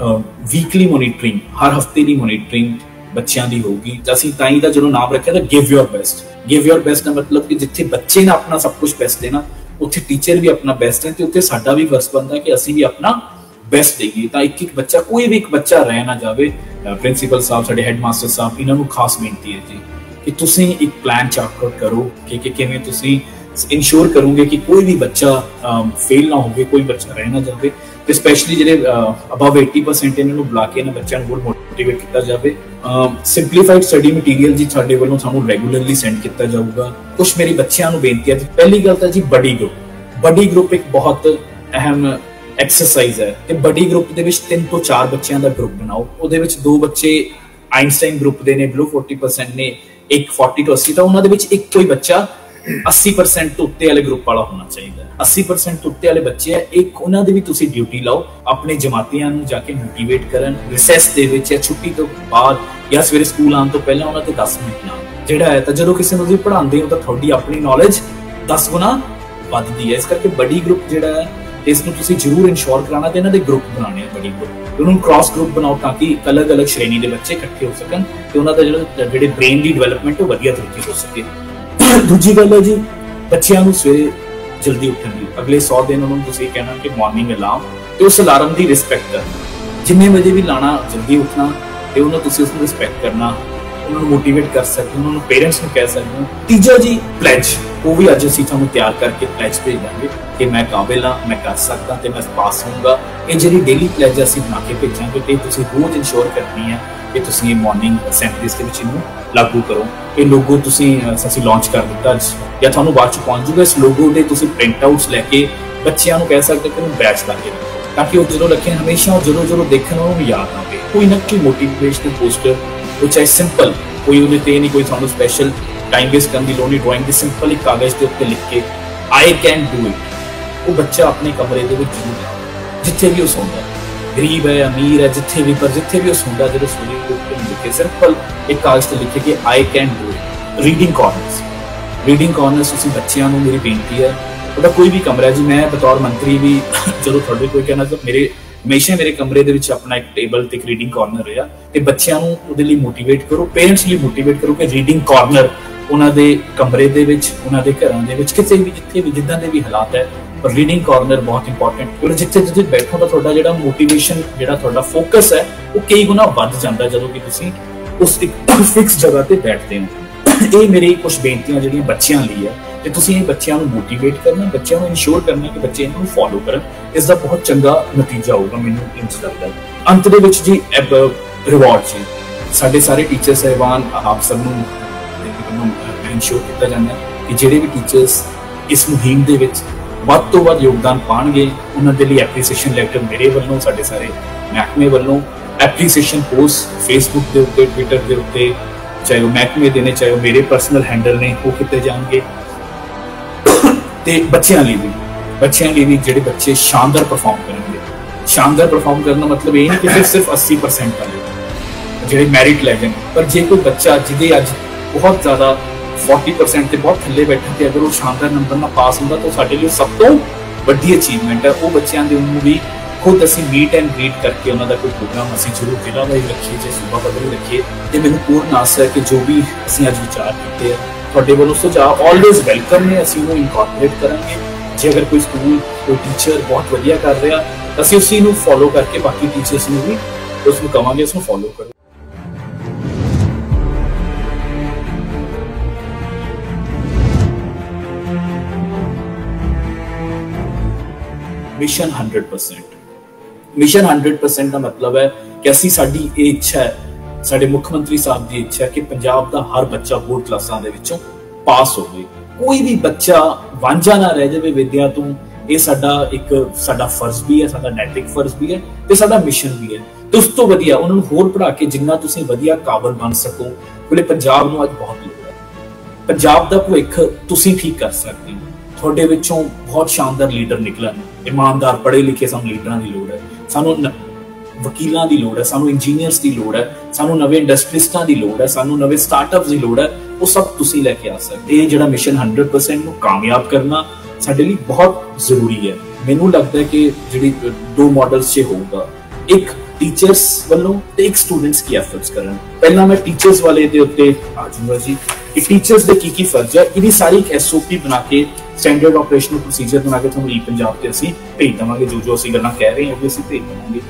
ਵੀਕਲੀ ਮੋਨੀਟਰਿੰਗ, ਹਰ ਹਫਤੇ ਦੀ ਮੋਨੀਟਰਿੰਗ ਬੱਚਿਆਂ ਦੀ ਹੋਊਗੀ। ਅਸੀਂ ਤਾਂ ਹੀ ਦਾ ਜਦੋਂ ਨਾਮ ਰੱਖਿਆ ਤਾਂ give your best. Give your best ਦਾ ਮਤਲਬ ਕਿ ਜਿੱਥੇ ਬੱਚੇ ਨੇ ਆਪਣਾ ਸਭ ਕੁਝ ਬੈਸਟ ਦੇਣਾ, ਉੱਥੇ ਟੀਚਰ ਵੀ ਆਪਣਾ ਬੈਸਟ ਹੈ ਤੇ ਉੱਥੇ ਸਾਡਾ ਵੀ ਫਰਜ਼ ਬਣਦਾ ਕਿ ਅਸੀਂ ਵੀ ਆਪਣਾ ਬੈਸਟ ਦੇਈਏ। ਤਾਂ ਇੱਕ ਬੱਚਾ, ਕੋਈ ਵੀ ਇੱਕ ਬੱਚਾ ਰਹਿ ਨਾ ਜਾਵੇ। ਪ੍ਰਿੰਸੀਪਲ ਸਾਹਿਬ, ਸਾਡੇ ਹੈਡਮਾਸਟਰ ਸਾਹਿਬ, ਇਹਨਾਂ ਨੂੰ ਖਾਸ ਬੇਨਤੀ ਹੈ ਜੀ ਕਿ ਤੁਸੀਂ ਇੱਕ ਪਲਾਨ ਚਾਰਟ ਆਊਟ ਕਰੋ ਕਿ ਕਿਵੇਂ ਤੁਸੀਂ ਇਨਸ਼ੋਰ ਕਰੋਗੇ ਕਿ ਕੋਈ ਵੀ ਬੱਚਾ ਫੇਲ ਨਾ ਹੋਵੇ, ਕੋਈ ਬੱਚਾ ਰਹਿ ਨਾ ਜਾਵੇ। ਤੇ ਸਪੈਸ਼ਲੀ ਜਿਹੜੇ ਅਬਵ 80% ਇਹਨਾਂ ਨੂੰ ਬੁਲਾ ਕੇ ਇਹਨਾਂ ਬੱਚਿਆਂ ਨੂੰ ਹੋਰ ਮੋਟੀਵੇਟ ਕੀਤਾ ਜਾਵੇ। ਸਿੰਪਲੀਫਾਈਡ ਸਟੱਡੀ ਮਟੀਰੀਅਲ ਜੀ ਸਾਡੇ ਵੱਲੋਂ ਸਾਨੂੰ ਰੈਗੂਲਰਲੀ ਸੈਂਡ ਕੀਤਾ ਜਾਊਗਾ। ਕੁਝ ਮੇਰੀ ਬੱਚਿਆਂ ਨੂੰ ਬੇਨਤੀ ਹੈ ਜੀ। ਪਹਿਲੀ ਗੱਲ ਤਾਂ ਜੀ ਬਡੀ ਗਰੁੱਪ ਇੱਕ ਬਹੁਤ ਅਹਿਮ ਐਕਸਰਸਾਈਜ਼ ਹੈ ਤੇ ਬਡੀ ਗਰੁੱਪ ਦੇ ਵਿੱਚ 3 ਤੋਂ 4 ਬੱਚਿਆਂ ਦਾ ਗਰੁੱਪ ਬਣਾਓ। ਉਹਦੇ ਵਿੱਚ 2 ਬੱਚੇ ਆਇਨਸਟਾਈਨ ਗਰੁੱਪ ਦੇ ਨੇ, ਬਿਲੋ 40% ਨੇ, ਇੱਕ 40 ਤੋਂ 80। ਤਾਂ ਉਹਨਾਂ ਦੇ ਵਿੱਚ ਇੱਕ ਕੋਈ ਬੱਚਾ 80% ਤੋਂ ਉੱਤੇ ਵਾਲੇ ਗਰੁੱਪ ਵਾਲਾ ਹੋਣਾ ਚਾਹੀਦਾ ਹੈ। 80% ਤੋਂ ਉੱਤੇ ਵਾਲੇ ਬੱਚੇ ਹੈ, ਇੱਕ ਉਹਨਾਂ ਦੀ ਵੀ ਤੁਸੀਂ ਡਿਊਟੀ ਲਾਓ, ਆਪਣੇ ਜਮਾਤੀਆਂ ਨੂੰ ਜਾ ਕੇ ਮੋਟੀਵੇਟ ਕਰਨ। ਰਿਸੈਸ ਦੇ ਵਿੱਚ ਜਾਂ ਛੁੱਟੀ ਤੋਂ ਬਾਅਦ ਜਾਂ ਸਵੇਰੇ ਸਕੂਲ ਆਉਣ ਤੋਂ ਪਹਿਲਾਂ ਉਹਨਾਂ ਤੇ 10 ਮਿੰਟ ਨਾਲ ਜਿਹੜਾ ਹੈ, ਤਾਂ ਜਦੋਂ ਕਿਸੇ ਨੂੰ ਤੁਸੀਂ ਪੜ੍ਹਾਉਂਦੇ ਹੋ ਤਾਂ ਤੁਹਾਡੀ ਆਪਣੀ ਨੌਲੇਜ 10 ਗੁਣਾ ਵੱਧਦੀ ਹੈ। ਇਸ ਕਰਕੇ ਬੜੀ ਗਰੁੱਪ ਜਿਹੜਾ ਹੈ ਇਸ ਨੂੰ ਤੁਸੀਂ ਜ਼ਰੂਰ ਇਨਸ਼ੋਰ ਕਰਾਉਣਾ ਤੇ ਇਹਨਾਂ ਦੇ ਗਰੁੱਪ ਬਣਾਉਣੇ ਆ ਬੜੀ ਗਰੁੱਪ। ਉਹਨਾਂ ਨੂੰ ਕ੍ਰਾਸ ਗਰੁੱਪ ਬਣਾਓ ਤਾਂ ਕਿ ਅਲੱਗ-ਅਲੱਗ ਸ਼੍ਰੇਣੀ ਦੇ ਬੱਚੇ ਇਕੱਠੇ ਹੋ ਸਕਣ ਤੇ ਉਹਨਾਂ ਦਾ ਜਿਹੜੇ ਬ੍ਰੇਨ ਦੀ ਡਿਵੈਲਪਮੈਂਟ ਉਹ ਵਧੀਆ ਤਰੀਕੇ ਹੋ ਸਕੇ। ਦੂਜੀ ਗੱਲ ਹੈ ਜੀ, ਬੱਚਿਆਂ ਨੂੰ ਸਵੇਰੇ ਜਲਦੀ ਉੱਠਣ ਦੀ। ਅਗਲੇ 100 ਦਿਨ ਉਹਨਾਂ ਨੂੰ ਤੁਸੀਂ ਕਹਿਣਾ ਕਿ ਮਾਰਨਿੰਗ ਅਲਾਰਮ ਤੇ ਉਸ ਅਲਾਰਮ ਦੀ ਰਿਸਪੈਕਟ ਕਰਨਾ। जिन्ने बजे भी लाना जल्दी उठना ते उन्होंने तुसीं उसनूं रिस्पैक्ट करना, उन्होंने मोटिवेट कर सकते हो, उन्होंने पेरेंट्स ਨੂੰ ਕਹਿ ਸਕਦੇ ਹੋ। ਤੀਜਾ ਜੀ ਪਲੈਜ, ਉਹ ਵੀ ਅੱਜ ਅਸੀਂ ਤੁਹਾਨੂੰ ਤਿਆਰ ਕਰਕੇ ਪਲੈਜ ਭੇਜ ਦਾਂਗੇ ਕਿ ਮੈਂ ਕਾਬਿਲ ਹਾਂ, ਮੈਂ ਕਰ ਸਕਦਾ ਤੇ ਮੈਂ ਪਾਸ ਹੋਊਂਗਾ। ਇਹ ਜਿਹੜੀ ਡੇਲੀ ਪਲੈਜ ਅਸੀਂ ਬਣਾ ਕੇ ਭੇਜਾਂਗੇ ਤੇ ਤੁਸੀਂ ਰੋਜ਼ ਇਨਸ਼ੋਰ ਕਰਨੀ ਹੈ ਕਿ ਤੁਸੀਂ ਇਹ ਮਾਰਨਿੰਗ ਅਸੈਂਬਲੀਜ਼ ਦੇ ਵਿੱਚ ਇਹਨੂੰ ਲਾਗੂ ਕਰੋ। ਇਹ ਲੋਗੋ ਤੁਸੀਂ ਅਸੀਂ ਲਾਂਚ ਕਰ ਦਿੱਤਾ ਅੱਜ, ਜਾਂ ਤੁਹਾਨੂੰ ਬਾਅਦ ਚ ਪਹੁੰਚ ਜੂਗਾ। ਇਸ ਲੋਗੋ ਦੇ ਤੁਸੀਂ ਪ੍ਰਿੰਟ ਆਊਟਸ ਲੈ ਕੇ ਬੱਚਿਆਂ ਨੂੰ ਕਹਿ ਸਕਦੇ ਕਿ ਉਹਨੂੰ ਬੈਚ ਲਾ ਕੇ ਰੱਖੋ, ਤਾਂ ਕਿ ਉਹ ਜਦੋਂ ਰੱਖੇ ਹਮੇਸ਼ਾ ਉਹ ਜਦੋਂ ਦੇਖਣ ਉਹਨੂੰ ਯਾਦ ਆਵੇ। ਕੋਈ ਨਾ ਕੋਈ ਮੋਟੀਵੇਸ਼ਨਲ ਪੋਸਟਰ, ਉਹ ਚਾਹੇ ਸਿੰਪਲ, ਕੋਈ ਉਹਦੇ ਤੇ ਨਹੀਂ ਕੋਈ ਤੁਹਾਨੂੰ ਸਪੈਸ਼ਲ ਟਾਈਮ ਵੇਸਟ ਕਰਨ ਦੀ ਲੋੜ ਨਹੀਂ। ਡਰਾਇੰਗ ਦੇ ਸਿੰਪਲ ਇੱਕ ਕਾਗਜ਼ ਦੇ ਉੱਤੇ ਲਿਖ ਕੇ ਆਈ ਕੈਨ ਡੂ ਇਟ, ਉਹ ਬੱਚਾ ਆਪਣੇ ਕਮਰੇ ਦੇ ਵਿੱਚ ਜ਼ਰੂਰ ਲਾਵੇ, ਜਿੱਥੇ ਵੀ ਉਹ ਸੌਂਦਾ, ਗਰੀਬ ਹੈ ਅਮੀਰ ਹੈ, ਜਿੱਥੇ ਵੀ ਉਹ ਸੌਂਦਾ, ਜਦੋਂ ਸਵੇਰੇ ਉੱਠ ਕੇ ਲਿਖੇ ਸਿੰਪਲ ਇੱਕ ਕਾਗਜ਼ ਤੇ ਲਿਖੇ ਕਿ I can do it. Reading corners ਤੁਸੀਂ ਬੱਚਿਆਂ ਨੂੰ, ਮੇਰੀ ਬੇਨਤੀ ਹੈ, ਤੁਹਾਡਾ ਕੋਈ ਵੀ ਕਮਰਾ ਜੀ, ਮੈਂ ਬਤੌਰ ਮੰਤਰੀ ਵੀ ਜਦੋਂ ਤੁਹਾਡੇ ਕੋਈ ਕਹਿਣਾ ਤਾਂ ਹਮੇਸ਼ਾ ਮੇਰੇ ਕਮਰੇ ਦੇ ਵਿੱਚ ਆਪਣਾ ਇੱਕ ਟੇਬਲ ਤੇ ਇੱਕ ਰੀਡਿੰਗ ਕਾਰਨਰ ਰਿਹਾ, ਤੇ ਬੱਚਿਆਂ ਨੂੰ ਉਹਦੇ ਲਈ ਮੋਟੀਵੇਟ ਕਰੋ, ਪੇਰੈਂਟਸ ਲਈ ਮੋਟੀਵੇਟ ਕਰੋ ਕਿ ਰੀਡਿੰਗ ਕਾਰਨਰ ਉਹਨਾਂ ਦੇ ਕਮਰੇ ਦੇ ਵਿੱਚ, ਉਹਨਾਂ ਦੇ ਘਰਾਂ ਦੇ ਵਿੱਚ, ਕਿਤੇ ਵੀ ਜਿੱਥੇ ਵੀ ਜਿੱਦਾਂ ਦੇ ਵੀ ਹਾਲਾਤ ਹੈ, ਪਰ ਰੀਡਿੰਗ ਕਾਰਨਰ ਬਹੁਤ ਇੰਪੋਰਟੈਂਟ। ਕਿਉਂਕਿ ਜਿੱਥੇ ਤੁਸੀਂ ਬੈਠੋ ਤਾਂ ਤੁਹਾਡਾ ਜਿਹੜਾ ਮੋਟੀਵੇਸ਼ਨ, ਜਿਹੜਾ ਤੁਹਾਡਾ ਫੋਕਸ ਹੈ, ਉਹ ਕਈ ਗੁਣਾ ਵੱਧ ਜਾਂਦਾ ਜਦੋਂ ਕਿ ਤੁਸੀਂ ਉਸ ਇੱਕ ਫਿਕਸ ਜਗ੍ਹਾ ਤੇ ਬੈਠਦੇ ਹੋ। ਇਹ ਮੇਰੀ ਕੁਝ ਬੇਨਤੀਆਂ ਜਿਹੜੀਆਂ ਬੱਚਿਆਂ ਲਈ ਹੈ, ਤੇ ਤੁਸੀਂ ਇਹ ਬੱਚਿਆਂ ਨੂੰ ਮੋਟੀਵੇਟ ਕਰਨਾ, ਬੱਚਿਆਂ ਨੂੰ ਇਨਸ਼ੋਰ ਕਰਨਾ ਕਿ ਬੱਚੇ ਇਹਨਾਂ ਨੂੰ ਫੋਲੋ ਕਰਨ। ਇਸ ਦਾ ਬਹੁਤ ਚੰਗਾ ਨਤੀਜਾ ਹੋਊਗਾ, ਮੈਨੂੰ ਇੰਜ ਲੱਗਦਾ ਹੈ। ਅੰਤ ਦੇ ਵਿੱਚ ਜੀ ਰਿਵਾਰਡ ਜੀ, ਸਾਡੇ ਸਾਰੇ ਟੀਚਰ ਸਾਹਿਬਾਨ ਆਪ ਸਭ ਨੂੰ ਇਨਸ਼ੋਰ ਕੀਤਾ ਜਾਂਦਾ ਕਿ ਜਿਹੜੇ ਵੀ ਟੀਚਰਸ ਇਸ ਮੁਹਿੰਮ ਦੇ ਵਿੱਚ ਵੱਧ ਤੋਂ ਵੱਧ ਯੋਗਦਾਨ ਪਾਣਗੇ, ਉਹਨਾਂ ਦੇ ਲਈ ਐਪਰੀਸੀਏਸ਼ਨ ਲੈਟਰ ਮੇਰੇ ਵੱਲੋਂ, ਸਾਡੇ ਸਾਰੇ ਮਹਿਕਮੇ ਵੱਲੋਂ ਐਪਰੀਸੀਏਸ਼ਨ ਪੋਸਟ ਫੇਸਬੁੱਕ ਦੇ ਉੱਤੇ, ਟਵਿੱਟਰ ਦੇ ਉੱਤੇ, ਚਾਹੇ ਉਹ ਮਹਿਕਮੇ ਦੇ ਨੇ, ਚਾਹੇ ਉਹ ਮੇਰੇ ਪਰਸਨਲ ਹੈਂਡਲ ਨੇ, ਉਹ ਕੀਤੇ ਜਾਣਗੇ। ਤੇ ਬੱਚਿਆਂ ਲਈ ਵੀ ਜਿਹੜੇ ਬੱਚੇ ਸ਼ਾਨਦਾਰ ਪਰਫਾਰਮ ਕਰਨਗੇ, ਸ਼ਾਨਦਾਰ ਪਰਫਾਰਮ ਕਰਨ ਦਾ ਮਤਲਬ ਇਹ ਨਹੀਂ ਕਿ ਸਿਰਫ 80% ਵਾਲੇ ਜਿਹੜੇ ਮੈਰਿਟ ਲੈ ਜਾਣ, ਪਰ ਜੇ ਕੋਈ ਬੱਚਾ ਜਿਹਦੇ ਅੱਜ ਬਹੁਤ ਜ਼ਿਆਦਾ 40% ਤੇ ਬਹੁਤ ਥੱਲੇ ਬੈਠਾ, ਤੇ ਅਗਰ ਉਹ ਸ਼ਾਨਦਾਰ ਨੰਬਰ ਨਾਲ ਪਾਸ ਹੁੰਦਾ ਤਾਂ ਸਾਡੇ ਲਈ ਸਭ ਤੋਂ ਵੱਡੀ ਅਚੀਵਮੈਂਟ ਹੈ। ਉਹ ਬੱਚਿਆਂ ਦੇ ਉਹਨੂੰ ਵੀ ਖੁਦ ਅਸੀਂ ਮੀਟ ਐਂਡ ਗ੍ਰੀਟ ਕਰਕੇ ਉਹਨਾਂ ਦਾ ਕੋਈ ਪ੍ਰੋਗਰਾਮ ਅਸੀਂ ਜ਼ਰੂਰ ਜ਼ਿਲ੍ਹਾ ਵਾਈਜ਼ ਰੱਖੀਏ, ਜੇ ਸੂਬਾ ਪੱਧਰ ਰੱਖੀਏ। ਤੇ ਮੈਨੂੰ ਪੂਰਨ ਆਸ ਹੈ ਕਿ ਜੋ ਵੀ ਅਸੀਂ ਅੱਜ ਵਿਚਾਰ ਕੀਤੇ ਆ, ਤੁਹਾਡੇ ਵੱਲੋਂ ਸੁਝਾਅ ਆਲਵੇਜ਼ ਵੈਲਕਮ ਨੇ, ਅਸੀਂ ਉਹਨੂੰ ਇਨਕੋਰਪੋਰੇਟ ਕਰਾਂਗੇ। ਜੇ ਅਗਰ ਕੋਈ ਸਕੂਲ, ਕੋਈ ਟੀਚਰ ਬਹੁਤ ਵਧੀਆ ਕਰ ਰਿਹਾ, ਅਸੀਂ ਉਸੇ ਨੂੰ ਫੋਲੋ ਕਰਕੇ ਬਾਕੀ ਟੀਚਰਸ ਨੂੰ ਵੀ ਉਸ ਨੂੰ ਕਵਾਂਗੇ ਉਸ ਨੂੰ ਫੋਲੋ ਕਰੋ। ਮਿਸ਼ਨ 100% ਦਾ ਮਤਲਬ ਹੈ ਕਿ ਅਸੀਂ, ਸਾਡੀ ਇਹ ਇੱਛਾ ਹੈ, ਸਾਡੇ ਮੁੱਖ ਮੰਤਰੀ ਸਾਹਿਬ ਦੀ ਇੱਛਾ ਹੈ ਕਿ ਪੰਜਾਬ ਦਾ ਹਰ ਬੱਚਾ ਬੋਰਡ ਕਲਾਸਾਂ ਦੇ ਵਿੱਚੋਂ ਪਾਸ ਹੋਵੇ, ਕੋਈ ਵੀ ਬੱਚਾ ਵਾਂਝਾ ਨਾ ਰਹਿ ਜਾਵੇ ਵਿੱਦਿਆ ਤੋਂ। ਇਹ ਸਾਡਾ ਫਰਜ਼ ਵੀ ਹੈ, ਸਾਡਾ ਨੈਤਿਕ ਫਰਜ਼ ਵੀ ਹੈ, ਤੇ ਸਾਡਾ ਮਿਸ਼ਨ ਵੀ ਹੈ। ਤੇ ਉਸ ਤੋਂ ਵਧੀਆ ਉਹਨਾਂ ਨੂੰ ਹੋਰ ਪੜ੍ਹਾ ਕੇ ਜਿੰਨਾ ਤੁਸੀਂ ਵਧੀਆ ਕਾਬਲ ਬਣ ਸਕੋ, ਕਿਉਂਕਿ ਪੰਜਾਬ ਨੂੰ ਅੱਜ ਬਹੁਤ ਲੋੜ ਹੈ। ਪੰਜਾਬ ਦਾ ਭਵਿੱਖ ਤੁਸੀਂ ਠੀਕ ਕਰ ਸਕਦੇ ਹੋ। ਤੁਹਾਡੇ ਵਿੱਚੋਂ ਬਹੁਤ ਸ਼ਾਨਦਾਰ ਲੀਡਰ ਨਿਕਲਣ, ਇਮਾਨਦਾਰ ਪੜ੍ਹੇ ਲਿਖੇ ਸਾਨੂੰ ਲੀਡਰਾਂ ਦੀ ਲੋੜ ਹੈ, ਸਾਨੂੰ ਵਕੀਲਾਂ ਦੀ ਲੋੜ ਹੈ, ਸਾਨੂੰ ਇੰਜੀਨੀਅਰਸ ਦੀ ਲੋੜ ਹੈ, ਸਾਨੂੰ ਨਵੇਂ ਇੰਡਸਟਰੀਸਟਾਂ ਦੀ ਲੋੜ ਹੈ, ਸਾਨੂੰ ਨਵੇਂ ਸਟਾਰਟਅਪਸ ਦੀ ਲੋੜ ਹੈ। ਉਹ ਸਭ ਤੁਸੀਂ ਲੈ ਕੇ ਆ ਸਕਦੇ। ਇਹ ਜਿਹੜਾ ਮਿਸ਼ਨ 100% ਨੂੰ ਕਾਮਯਾਬ ਕਰਨਾ ਸਾਡੇ ਲਈ ਬਹੁਤ ਜ਼ਰੂਰੀ ਹੈ। ਮੈਨੂੰ ਲੱਗਦਾ ਹੈ ਕਿ ਜਿਹੜੀ 2 ਮਾਡਲਸ 'ਚ ਹੋਊਗਾ, ਇੱਕ ਟੀਚਰਸ ਵੱਲੋਂ ਤੇ ਇੱਕ ਸਟੂਡੈਂਟਸ ਕੀ ਐਫਰਟਸ ਕਰਨ। ਪਹਿਲਾਂ ਮੈਂ ਟੀਚਰਸ ਵਾਲੇ ਦੇ ਉੱਤੇ ਆ ਜਾਊਂਗਾ ਜੀ ਕਿ ਟੀਚਰਸ ਦੇ ਕੀ ਫਰਜ਼ ਹੈ। ਇਹਦੀ ਸਾਰੀ ਇੱਕ SOP ਬਣਾ ਕੇ, ਸਟੈਂਡਰਡ ਆਪਰੇਸ਼ਨਲ ਪ੍ਰੋਸੀਜਰ ਬਣਾ ਕੇ ਤੁਹਾਨੂੰ ਪੰਜਾਬ ਤੇ ਅਸੀਂ ਭੇਜ ਦੇਵਾਂਗੇ। ਜੋ ਅਸੀਂ ਗੱਲਾਂ ਕਹਿ ਰਹੇ ਹਾਂ ਉਹ ਅਸੀਂ ਭੇਜ ਦੇਵਾਂਗੇ।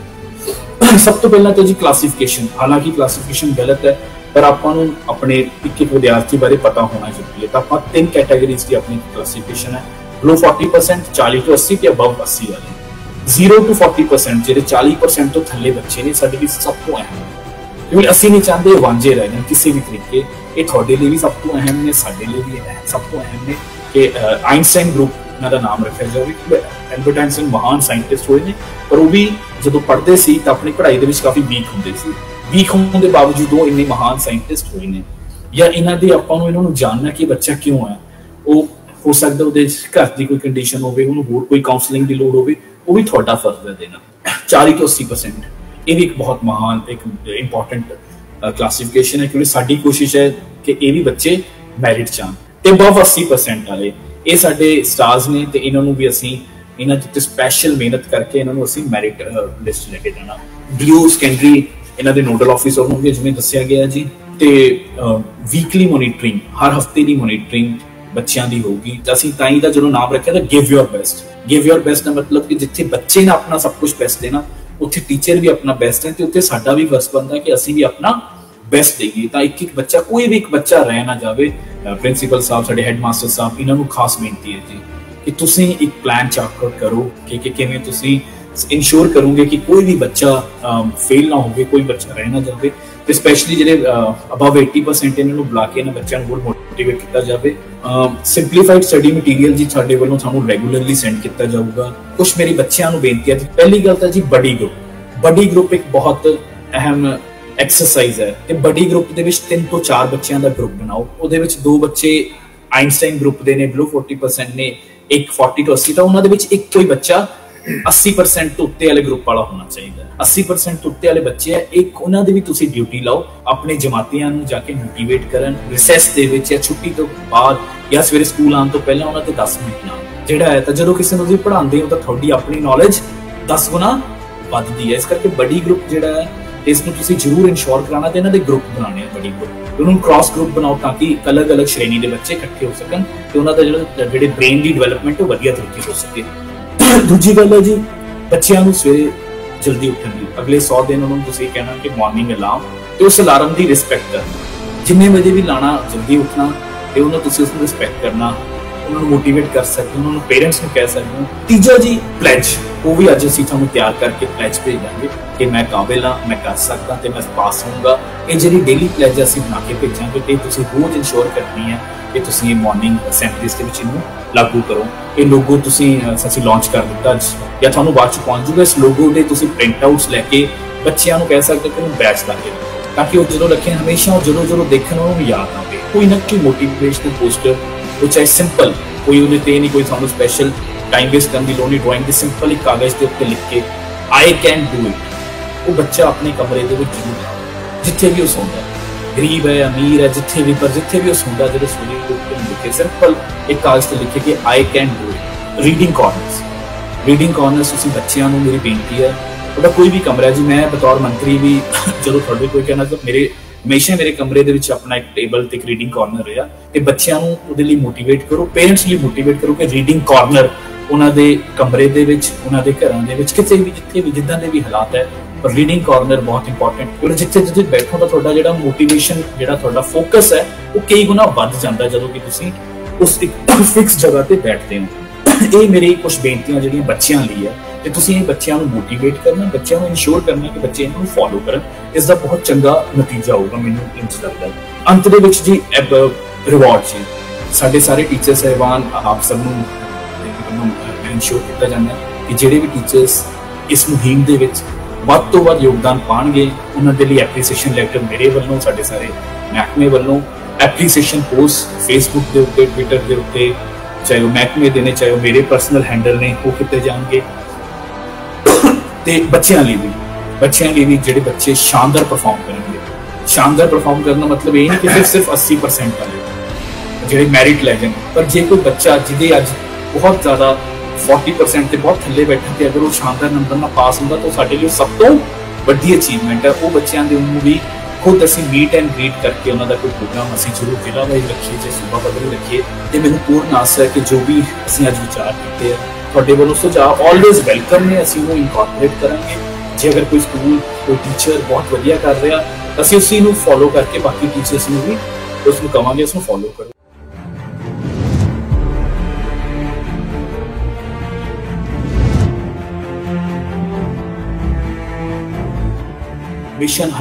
ਸਭ ਤੋਂ ਪਹਿਲਾਂ ਤਾਂ ਜੀ ਕਲਾਸੀਫਿਕੇਸ਼ਨ, ਹਾਲਾਂਕਿ ਕਲਾਸੀਫਿਕੇਸ਼ਨ ਗਲਤ ਹੈ, ਪਰ ਆਪਾਂ ਨੂੰ ਆਪਣੇ ਇੱਕ ਵਿਦਿਆਰਥੀ ਬਾਰੇ ਪਤਾ ਹੋਣਾ ਜ਼ਰੂਰੀ ਹੈ। ਤਾਂ ਆਪਾਂ 3 ਕੈਟਾਗਰੀਜ਼ ਦੀ ਆਪਣੀ ਕਲਾਸੀਫਿਕੇਸ਼ਨ ਹੈ। ਬਿਲੋ 40%, 40 ਤੋਂ 80 ਤੇ ਅਬਵ 80 ਵਾਲੇ। 0 to 40% ਜਿਹੜੇ 40% ਤੋਂ ਥੱਲੇ ਬੱਚੇ ਨੇ, ਸਾਡੇ ਲਈ ਸਭ ਤੋਂ ਅਹਿਮ ਹੈ, ਕਿਉਂਕਿ ਅਸੀਂ ਨਹੀਂ ਚਾਹੁੰਦੇ ਵਾਂਝੇ ਰਹਿ ਜਾਣ ਕਿਸੇ ਵੀ ਤਰੀਕੇ। ਇਹ ਤੁਹਾਡੇ ਲਈ ਵੀ ਸਭ ਤੋਂ ਅਹਿਮ ਨੇ, ਸਾਡੇ ਲਈ ਵੀ ਸਭ ਤੋਂ ਅਹਿਮ ਨੇ ਕਿ ਆਇਨਸਟਾਈਨ ਗਰੁੱਪ ਇਹਨਾਂ ਦਾ ਨਾਮ ਰੱਖਿਆ ਜਾਵੇ। ਐਲਬਰਟ ਆਇਨਸਟਾਈਨ ਮਹਾਨ ਸਾਇੰਟਿਸਟ ਹੋਏ ਨੇ, ਪਰ ਉਹ ਵੀ ਜਦੋਂ ਪੜ੍ਹਦੇ ਸੀ ਤਾਂ ਆਪਣੀ ਪੜ੍ਹਾਈ ਦੇ ਵਿੱਚ ਕਾਫੀ ਵੀਕ ਹੁੰਦੇ ਸੀ। ਵੀਕ ਹੋਣ ਦੇ ਬਾਵਜੂਦ ਉਹ ਇੰਨੇ ਮਹਾਨ ਸਾਇੰਟਿਸਟ ਹੋਏ ਨੇ। ਜਾਂ ਇਹਨਾਂ ਨੂੰ ਜਾਣਨਾ ਕਿ ਬੱਚਾ ਕਿਉਂ ਹੈ। ਉਹ ਹੋ ਸਕਦਾ ਉਹਦੇ ਘਰ ਦੀ ਕੋਈ ਕੰਡੀਸ਼ਨ ਹੋਵੇ, ਉਹਨੂੰ ਹੋਰ ਕੋਈ ਕਾਉਂਸਲਿੰਗ ਦੀ ਲੋੜ ਹੋਵੇ, ਉਹ ਵੀ ਤੁਹਾਡਾ ਫਰਜ਼ ਹੈ ਦੇਣਾ। 40 ਤੋਂ 80% ਇਹ ਵੀ ਇੱਕ ਬਹੁਤ ਮਹਾਨ, ਇੱਕ ਇੰਪੋਰਟੈਂਟ ਕਲਾਸੀਫਿਕੇਸ਼ਨ ਹੈ, ਕਿਉਂਕਿ ਸਾਡੀ ਕੋਸ਼ਿਸ਼ ਹੈ ਕਿ ਇਹ ਵੀ ਬੱਚੇ ਮੈਰਿਟ ਚਾਹਣ। ਤੇ ਅਬਵ 80% ਵਾਲੇ ਇਹ ਸਾਡੇ ਸਟਾਰਸ ਨੇ, ਤੇ ਇਹਨਾਂ ਨੂੰ ਵੀ ਅਸੀਂ ਇਹਨਾਂ ਤੇ ਸਪੈਸ਼ਲ ਮਿਹਨਤ ਕਰਕੇ ਇਹਨਾਂ ਨੂੰ ਅਸੀਂ ਮੈਰਿਟ ਲਿਸਟ ਲੈ ਕੇ ਜਾਣਾ। DO ਸੈਕੰਡਰੀ ਇਹਨਾਂ ਦੇ ਨੋਡਲ ਆਫਿਸਰ ਹੋਣਗੇ, ਜਿਵੇਂ ਦੱਸਿਆ ਗਿਆ ਜੀ। ਤੇ ਵੀਕਲੀ ਮੋਨੀਟਰਿੰਗ, ਹਰ ਹਫਤੇ ਦੀ ਮੋਨੀਟਰਿੰਗ ਬੱਚਿਆਂ ਦੀ ਹੋਊਗੀ। ਅਸੀਂ ਤਾਂ ਹੀ ਦਾ ਜਦੋਂ ਨਾਮ ਰੱਖਿਆ ਤਾਂ give your best. Give your best ਦਾ ਮਤਲਬ ਕਿ ਜਿੱਥੇ ਬੱਚੇ ਨੇ ਆਪਣਾ ਸਭ ਕੁਝ ਬੈਸਟ ਦੇਣਾ, उत्थे टीचर भी अपना बेस्ट है, तो उत्थे साडा भी फर्ज बनता है कि असीं भी अपना बेस्ट देगी। तो एक एक बच्चा, कोई भी एक बच्चा रह ना जाए। प्रिंसीपल साहब, साडे हैडमास्टर साहब, इन्हां नूं खास बेनती है जी कि तुसीं एक प्लान चार्ट करो कि किवें तुसीं इंश्योर करोगे कि कोई भी बच्चा फेल ना हो, कोई बच्चा रह ना जाए। तो स्पैशली जिहड़े अबव 80% इन्हां नूं बुला के इन्हां बच्चों को मोटिवेट किया जाए। सिंपलीफाइड स्टडी मटीरियल जी साडे वल्लों सानूं रेगूलरली सेंड किया जाऊगा। कुछ मेरी बच्चों को बेनती है जी, पहली गल तो जी बड़ी ग्रुप एक बहुत अहम एक्सरसाइज है कि बड़ी ग्रुप दे विच 3 ਤੋਂ 4 बच्चों का ग्रुप बनाओ। ਉਹਦੇ ਵਿੱਚ 2 बच्चे आइनस्टाइन ग्रुप ਦੇ ਨੇ, बिलो 40% ने, एक 40 ਤੋਂ 80, ਤਾਂ ਉਹਨਾਂ ਦੇ ਵਿੱਚ ਇੱਕ ਕੋਈ ਬੱਚਾ 80% ਤੋਂ ਉੱਤੇ ਵਾਲੇ ਗਰੁੱਪ ਵਾਲਾ ਹੋਣਾ ਚਾਹੀਦਾ। 80% ਤੋਂ ਉੱਤੇ ਵਾਲੇ ਬੱਚੇ ਹੈ, ਇੱਕ ਉਹਨਾਂ ਦੀ ਵੀ ਤੁਸੀਂ ਡਿਊਟੀ ਲਾਓ, ਆਪਣੇ ਜਮਾਤੀਆਂ ਨੂੰ ਜਾ ਕੇ ਮੋਟੀਵੇਟ ਕਰਨ, ਰਿਸੈਸ ਦੇ ਵਿੱਚ ਜਾਂ ਛੁੱਟੀ ਤੋਂ ਬਾਅਦ ਜਾਂ ਸਵੇਰੇ ਸਕੂਲ ਆਉਣ ਤੋਂ ਪਹਿਲਾਂ ਉਹਨਾਂ ਤੇ 10 ਮਿੰਟ ਨਾਲ ਜਿਹੜਾ ਹੈ। ਤਾਂ ਜਦੋਂ ਕਿਸੇ ਨੂੰ ਤੁਸੀਂ ਪੜ੍ਹਾਉਂਦੇ ਹੋ ਤਾਂ ਤੁਹਾਡੀ ਆਪਣੀ ਨੌਲੇਜ 10 ਗੁਣਾ ਵੱਧਦੀ ਹੈ। ਇਸ ਕਰਕੇ ਬੜੀ ਗਰੁੱਪ ਜਿਹੜਾ ਹੈ ਇਸ ਨੂੰ ਤੁਸੀਂ ਜ਼ਰੂਰ ਇੰਸ਼ੋਰ ਕਰਾਉਣਾ ਤੇ ਇਹਨਾਂ ਦੇ ਗਰੁੱਪ ਬਣਾਉਣੇ ਆ ਬੜੀ ਗਰੁੱਪ। ਉਹਨਾਂ ਨੂੰ ਕ੍ਰਾਸ ਗਰੁੱਪ ਬਣਾਓ ਤਾਂ ਕਿ ਅਲੱਗ-ਅਲੱਗ ਸ਼੍ਰੇਣੀ ਦੇ ਬੱਚੇ ਇਕੱਠੇ ਹੋ ਸਕਣ ਤੇ ਉਹਨਾਂ ਦਾ ਜਿਹੜੇ ਬ੍ਰੇਨ ਦੀ ਡਿਵੈਲਪਮੈਂਟ ਉਹ ਵਧੀਆ ਤਰੀਕੇ ਹੋ ਸਕੇ। ਦੂਜੀ ਗੱਲ ਹੈ ਜੀ, ਬੱਚਿਆਂ ਨੂੰ ਸਵੇਰੇ ਜਲਦੀ ਉੱਠਣ ਦੀ ਅਗਲੇ 100 ਦਿਨ ਉਹਨਾਂ ਨੂੰ ਤੁਸੀਂ ਕਹਿਣਾ ਕਿ ਮਾਰਨਿੰਗ ਅਲਾਰਮ ਤੇ ਉਸ ਅਲਾਰਮ ਦੀ ਰਿਸਪੈਕਟ ਕਰਨਾ। ਜਿੰਨੇ ਵਜੇ ਵੀ ਲਾਣਾ ਜਲਦੀ ਉੱਠਣਾ ਤੇ ਉਹਨਾਂ ਤੁਸੀਂ ਉਸ ਨੂੰ ਰਿਸਪੈਕਟ ਕਰਨਾ, ਉਹਨਾਂ ਨੂੰ ਮੋਟੀਵੇਟ ਕਰ ਸਕਦੇ, ਉਹਨਾਂ ਨੂੰ ਪੇਰੈਂਟਸ ਨੂੰ ਕਹਿ ਸਕਦੇ ਹੋ। ਤੀਜਾ ਜੀ ਪਲੈਜ, ਉਹ ਵੀ ਅੱਜ ਅਸੀਂ ਤੁਹਾਨੂੰ ਤਿਆਰ ਕਰਕੇ ਪਲੈਜ ਭੇਜ ਦਾਂਗੇ ਕਿ ਮੈਂ ਕਾਬਿਲ ਹਾਂ, ਮੈਂ ਕਰ ਸਕਦਾ ਤੇ ਮੈਂ ਪਾਸ ਹੋਊਂਗਾ। ਇਹ ਜਿਹੜੀ ਡੇਲੀ ਪਲੈਜ ਅਸੀਂ ਬਣਾ ਕੇ ਭੇਜਾਂਗੇ ਤੇ ਤੁਸੀਂ ਰੋਜ਼ ਇੰਸ਼ੋਰ ਕਰਨੀ ਹੈ ਕਿ ਤੁਸੀਂ ਇਹ ਮਾਰਨਿੰਗ ਅਸੈਂਬਲੀਜ਼ ਦੇ ਵਿੱਚ ਇਹਨੂੰ ਲਾਗੂ ਕਰੋ। ਇਹ ਲੋਗੋ ਤੁਸੀਂ ਅਸੀਂ ਲਾਂਚ ਕਰ ਦਿੱਤਾ ਅੱਜ ਜਾਂ ਤੁਹਾਨੂੰ ਬਾਅਦ ਚ ਪਹੁੰਚ ਜੂਗਾ। ਇਸ ਲੋਗੋ ਦੇ ਤੁਸੀਂ ਪ੍ਰਿੰਟ ਆਊਟਸ ਲੈ ਕੇ ਬੱਚਿਆਂ ਨੂੰ ਕਹਿ ਸਕਦੇ ਕਿ ਉਹਨੂੰ ਬੈਚ ਲਾ ਕੇ ਤਾਂ ਕਿ ਉਹ ਜਦੋਂ ਰੱਖੇ ਹਮੇਸ਼ਾ ਉਹ ਜਦੋਂ ਦੇਖਣ ਉਹਨੂੰ ਯਾਦ ਆਵੇ। ਕੋਈ ਨਾ ਕੋਈ ਮੋਟੀਵੇਸ਼ਨਲ ਪੋਸਟਰ, ਉਹ ਚਾਹੇ ਸਿੰਪਲ, ਕੋਈ ਉਹਦੇ ਤੇ ਨਹੀਂ ਕੋਈ ਤੁਹਾਨੂੰ ਸਪੈਸ਼ਲ टाइम वेस्ट करने की लोड़ नहीं। ड्राइंग सिंपल एक कागज के उत्ते लिख के आई कैन डू इट, वो बच्चा अपने कमरे के जरूर जिथे भी सोंदा, गरीब है अमीर है जिथे भी, पर जिथे भी सोंदा जो सोने लिखे सिंपल एक कागज से लिखे कि I can do it. Reading corners तुसीं बच्चों को मेरी बेनती है, ਤੁਹਾਡਾ कोई भी कमरा जी, मैं बतौर मंत्री भी जो थोड़े कोई कहना तो मेरे हमेशा मेरे कमरे ਦੇ ਵਿੱਚ ਆਪਣਾ ਇੱਕ ਟੇਬਲ ਤੇ ਇੱਕ ਰੀਡਿੰਗ ਕਾਰਨਰ ਰਿਹਾ ਤੇ ਬੱਚਿਆਂ ਨੂੰ ਉਹਦੇ ਲਈ ਮੋਟੀਵੇਟ ਕਰੋ, ਪੇਰੈਂਟਸ ਲਈ ਮੋਟੀਵੇਟ ਕਰੋ ਕਿ ਰੀਡਿੰਗ ਕਾਰਨਰ ਉਹਨਾਂ ਦੇ ਕਮਰੇ ਦੇ ਵਿੱਚ, ਉਹਨਾਂ ਦੇ ਘਰਾਂ ਦੇ ਵਿੱਚ, ਕਿਤੇ ਵੀ ਜਿੱਥੇ ਵੀ ਜਿੱਦਾਂ ਦੇ ਵੀ ਹਾਲਾਤ ਹੈ, ਪਰ ਰੀਡਿੰਗ ਕਾਰਨਰ ਬਹੁਤ ਇੰਪੋਰਟੈਂਟ। ਕਿਉਂਕਿ ਜਿੱਥੇ ਤੁਸੀਂ ਬੈਠੋ ਤਾਂ ਤੁਹਾਡਾ ਜਿਹੜਾ ਮੋਟੀਵੇਸ਼ਨ, ਜਿਹੜਾ ਤੁਹਾਡਾ ਫੋਕਸ ਹੈ ਉਹ ਕਈ ਗੁਣਾ ਵੱਧ ਜਾਂਦਾ ਜਦੋਂ ਕਿ ਤੁਸੀਂ ਉਸ ਇੱਕ ਫਿਕਸ ਜਗ੍ਹਾ ਤੇ ਬੈਠਦੇ ਹੋ। ਇਹ ਮੇਰੀ ਕੁਝ ਬੇਨਤੀਆਂ ਜਿਹੜੀਆਂ ਬੱਚਿਆਂ ਲਈ ਹੈ ਤੇ ਤੁਸੀਂ ਇਹ ਬੱਚਿਆਂ ਨੂੰ ਮੋਟੀਵੇਟ ਕਰਨਾ, ਬੱਚਿਆਂ ਨੂੰ ਇਨਸ਼ੋਰ ਕਰਨਾ ਕਿ ਬੱਚੇ ਇਹਨਾਂ ਨੂੰ ਫੋਲੋ ਕਰਨ। ਇਸ ਦਾ ਬਹੁਤ ਚੰਗਾ ਨਤੀਜਾ ਹੋਊਗਾ, ਮੈਨੂੰ ਇੰਜ ਲੱਗਦਾ ਹੈ। ਅੰਤ ਦੇ ਵਿੱਚ ਜੀ ਰਿਵਾਰਡ ਜੀ, ਸਾਡੇ ਸਾਰੇ ਟੀਚਰ ਸਾਹਿਬਾਨ ਆਪ ਸਭ ਨੂੰ ਇਨਸ਼ੋਰ ਕੀਤਾ ਜਾਂਦਾ ਕਿ ਜਿਹੜੇ ਵੀ ਟੀਚਰਸ ਇਸ ਮੁਹਿੰਮ ਦੇ ਵਿੱਚ ਵੱਧ ਤੋਂ ਵੱਧ ਯੋਗਦਾਨ ਪਾਣਗੇ ਉਹਨਾਂ ਦੇ ਲਈ ਐਪਰੀਸੀਏਸ਼ਨ ਲੈਟਰ ਮੇਰੇ ਵੱਲੋਂ, ਸਾਡੇ ਸਾਰੇ ਮਹਿਕਮੇ ਵੱਲੋਂ ਐਪਰੀਸੀਏਸ਼ਨ ਪੋਸਟ ਫੇਸਬੁੱਕ ਦੇ ਉੱਤੇ, ਟਵਿੱਟਰ ਦੇ ਉੱਤੇ, ਚਾਹੇ ਉਹ ਮਹਿਕਮੇ ਦੇ ਨੇ ਚਾਹੇ ਉਹ ਮੇਰੇ ਪਰਸਨਲ ਹੈਂਡਲ ਨੇ, ਉਹ ਕੀਤੇ ਜਾਣਗੇ। ਤੇ ਬੱਚਿਆਂ ਲਈ ਵੀ ਜਿਹੜੇ ਬੱਚੇ ਸ਼ਾਨਦਾਰ ਪਰਫਾਰਮ ਕਰਨਗੇ, ਸ਼ਾਨਦਾਰ ਪਰਫਾਰਮ ਕਰਨਾ ਮਤਲਬ ਇਹ ਨਹੀਂ ਕਿ ਸਿਰਫ 80% ਵਾਲੇ ਜਿਹੜੇ ਮੈਰਿਟ ਲੈ ਜਾਣ, ਪਰ ਜੇ ਕੋਈ ਬੱਚਾ ਜਿਹਦੇ ਅੱਜ ਬਹੁਤ ਜ਼ਿਆਦਾ 40% ਤੇ ਬਹੁਤ ਥੱਲੇ ਬੈਠਾ ਤੇ ਅਗਰ ਉਹ ਸ਼ਾਨਦਾਰ ਨੰਬਰ ਨਾਲ ਪਾਸ ਹੁੰਦਾ ਤਾਂ ਸਾਡੇ ਲਈ ਸਭ ਤੋਂ ਵੱਡੀ ਅਚੀਵਮੈਂਟ ਹੈ। ਉਹ ਬੱਚਿਆਂ ਦੇ ਨੂੰ ਵੀ ਖੁਦ ਅਸੀਂ ਮੀਟ ਐਂਡ ਗ੍ਰੀਟ ਕਰਕੇ ਉਹਨਾਂ ਦਾ ਕੋਈ ਪ੍ਰੋਗਰਾਮ ਅਸੀਂ ਜ਼ਰੂਰ ਜ਼ਿਲ੍ਹਾ ਵਾਈਜ਼ ਰੱਖੀਏ ਜਾਂ ਸੂਬਾ ਪੱਧਰ ਰੱਖੀਏ। ਤੇ ਮੈਨੂੰ ਪੂਰਨ ਆਸ ਹੈ ਕਿ ਜੋ ਵੀ ਅਸੀਂ ਅੱਜ ਵਿਚਾਰ ਕੀਤੇ ਆ ਤੁਹਾਡੇ ਵੱਲੋਂ ਸੁਝਾਅ ਆਲਵੇਜ਼ ਵੈਲਕਮ ਨੇ, ਅਸੀਂ ਉਹਨੂੰ ਇਨਕੋਰਪੋਰੇਟ ਕਰਾਂਗੇ। ਜੇ ਅਗਰ ਕੋਈ ਸਕੂਲ, ਕੋਈ ਟੀਚਰ ਬਹੁਤ ਵਧੀਆ ਕਰ ਰਿਹਾ, ਅਸੀਂ ਉਸੇ ਨੂੰ ਫੋਲੋ ਕਰਕੇ ਬਾਕੀ ਟੀਚਰਸ ਨੂੰ ਵੀ ਉਸ ਨੂੰ ਕਵਾਂਗੇ ਉਸ ਨੂੰ ਫੋਲੋ ਕਰੋ। मिशन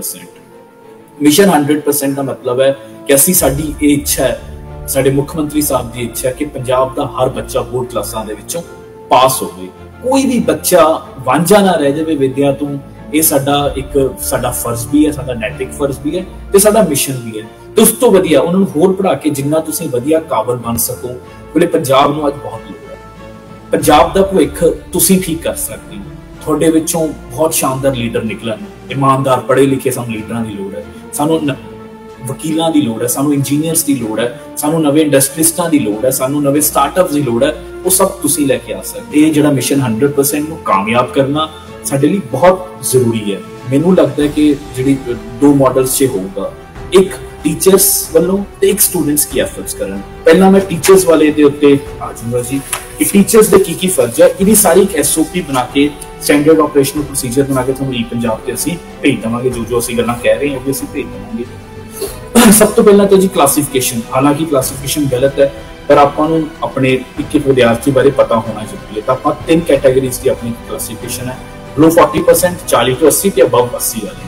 100% ਦਾ ਮਤਲਬ ਹੈ ਕਿ ਅਸੀਂ, ਸਾਡੀ ਇਹ ਇੱਛਾ ਹੈ, ਸਾਡੇ ਮੁੱਖ ਮੰਤਰੀ ਸਾਹਿਬ ਦੀ ਇੱਛਾ ਹੈ ਕਿ ਪੰਜਾਬ ਦਾ ਹਰ ਬੱਚਾ ਬੋਰਡ ਕਲਾਸਾਂ ਦੇ ਵਿੱਚੋਂ ਪਾਸ ਹੋਵੇ, ਕੋਈ ਵੀ ਬੱਚਾ ਵਾਂਝਾ ਨਾ ਰਹਿ ਜਾਵੇ ਵਿੱਦਿਆ ਤੋਂ। ਇਹ ਸਾਡਾ ਫਰਜ਼ ਵੀ ਹੈ, ਸਾਡਾ ਨੈਤਿਕ ਫਰਜ਼ ਵੀ ਹੈ ਤੇ ਸਾਡਾ ਮਿਸ਼ਨ ਵੀ ਹੈ। ਤੇ ਉਸ ਤੋਂ ਵਧੀਆ ਉਹਨਾਂ ਨੂੰ ਹੋਰ ਪੜ੍ਹਾ ਕੇ ਜਿੰਨਾ ਤੁਸੀਂ ਵਧੀਆ ਕਾਬਲ ਬਣ ਸਕੋ, ਕਿਉਂਕਿ ਪੰਜਾਬ ਨੂੰ ਅੱਜ ਬਹੁਤ ਲੋੜ ਹੈ। ਪੰਜਾਬ ਦਾ ਭਵਿੱਖ ਤੁਸੀਂ ਠੀਕ ਕਰ ਸਕਦੇ ਹੋ। ਤੁਹਾਡੇ ਵਿੱਚੋਂ ਬਹੁਤ ਸ਼ਾਨਦਾਰ ਲੀਡਰ ਨਿਕਲਣ, ਇਮਾਨਦਾਰ ਪੜ੍ਹੇ ਲਿਖੇ ਸਾਨੂੰ ਲੀਡਰਾਂ ਦੀ ਲੋੜ ਹੈ, ਸਾਨੂੰ ਵਕੀਲਾਂ ਦੀ ਲੋੜ ਹੈ, ਸਾਨੂੰ ਇੰਜੀਨੀਅਰਸ ਦੀ ਲੋੜ ਹੈ, ਸਾਨੂੰ ਨਵੇਂ ਇੰਡਸਟਰੀਸਟਾਂ ਦੀ ਲੋੜ ਹੈ, ਸਾਨੂੰ ਨਵੇਂ ਸਟਾਰਟਅਪਸ ਦੀ ਲੋੜ ਹੈ। ਉਹ ਸਭ ਤੁਸੀਂ ਲੈ ਕੇ ਆ ਸਕਦੇ। ਇਹ ਜਿਹੜਾ ਮਿਸ਼ਨ 100% ਨੂੰ ਕਾਮਯਾਬ ਕਰਨਾ ਸਾਡੇ ਲਈ ਬਹੁਤ ਜ਼ਰੂਰੀ ਹੈ। ਮੈਨੂੰ ਲੱਗਦਾ ਹੈ ਕਿ ਜਿਹੜੀ 2 ਮਾਡਲਸ 'ਚ ਹੋਊਗਾ, ਇੱਕ ਟੀਚਰਸ ਵੱਲੋਂ ਤੇ ਇੱਕ ਸਟੂਡੈਂਟਸ ਕੀ ਐਫਰਟਸ ਕਰਨ। ਪਹਿਲਾਂ ਮੈਂ ਟੀਚਰਸ ਵਾਲੇ ਦੇ ਉੱਤੇ ਆ ਜਾਊਂਗਾ ਜੀ कि टीचर्स ਦੇ ਕੀ ਫਰਜ਼ ਹੈ, ਇਹਦੀ ਸਾਰੀ ਇੱਕ ਐਸਓਪੀ ਬਣਾ ਕੇ ਸਟੈਂਡਰਡ ਆਪਰੇਸ਼ਨਲ ਪ੍ਰੋਸੀਜਰ ਬਣਾ ਕੇ ਤੁਹਾਨੂੰ ਪੰਜਾਬ ਤੇ ਅਸੀਂ ਭੇਜ ਦੇਵਾਂਗੇ। ਜੋ ਅਸੀਂ ਗੱਲਾਂ ਕਹਿ ਰਹੇ ਹਾਂ ਉਹ ਵੀ ਅਸੀਂ ਭੇਜ ਦੇਵਾਂਗੇ। ਸਭ ਤੋਂ ਪਹਿਲਾਂ ਤਾਂ ਜੀ ਕਲਾਸੀਫਿਕੇਸ਼ਨ, ਹਾਲਾਂਕਿ ਕਲਾਸੀਫਿਕੇਸ਼ਨ ਗਲਤ ਹੈ ਪਰ ਆਪਾਂ ਨੂੰ ਆਪਣੇ ਇੱਕ ਵਿਦਿਆਰਥੀ ਬਾਰੇ ਪਤਾ ਹੋਣਾ ਜ਼ਰੂਰੀ ਹੈ। ਤਾਂ ਆਪਾਂ 3 ਕੈਟਾਗਰੀਜ਼ ਦੀ ਆਪਣੀ ਕਲਾਸੀਫਿਕੇਸ਼ਨ ਹੈ, ਬਿਲੋ 40%, 40 ਤੋਂ 80 ਤੇ ਅਬਵ 80 ਵਾਲੇ।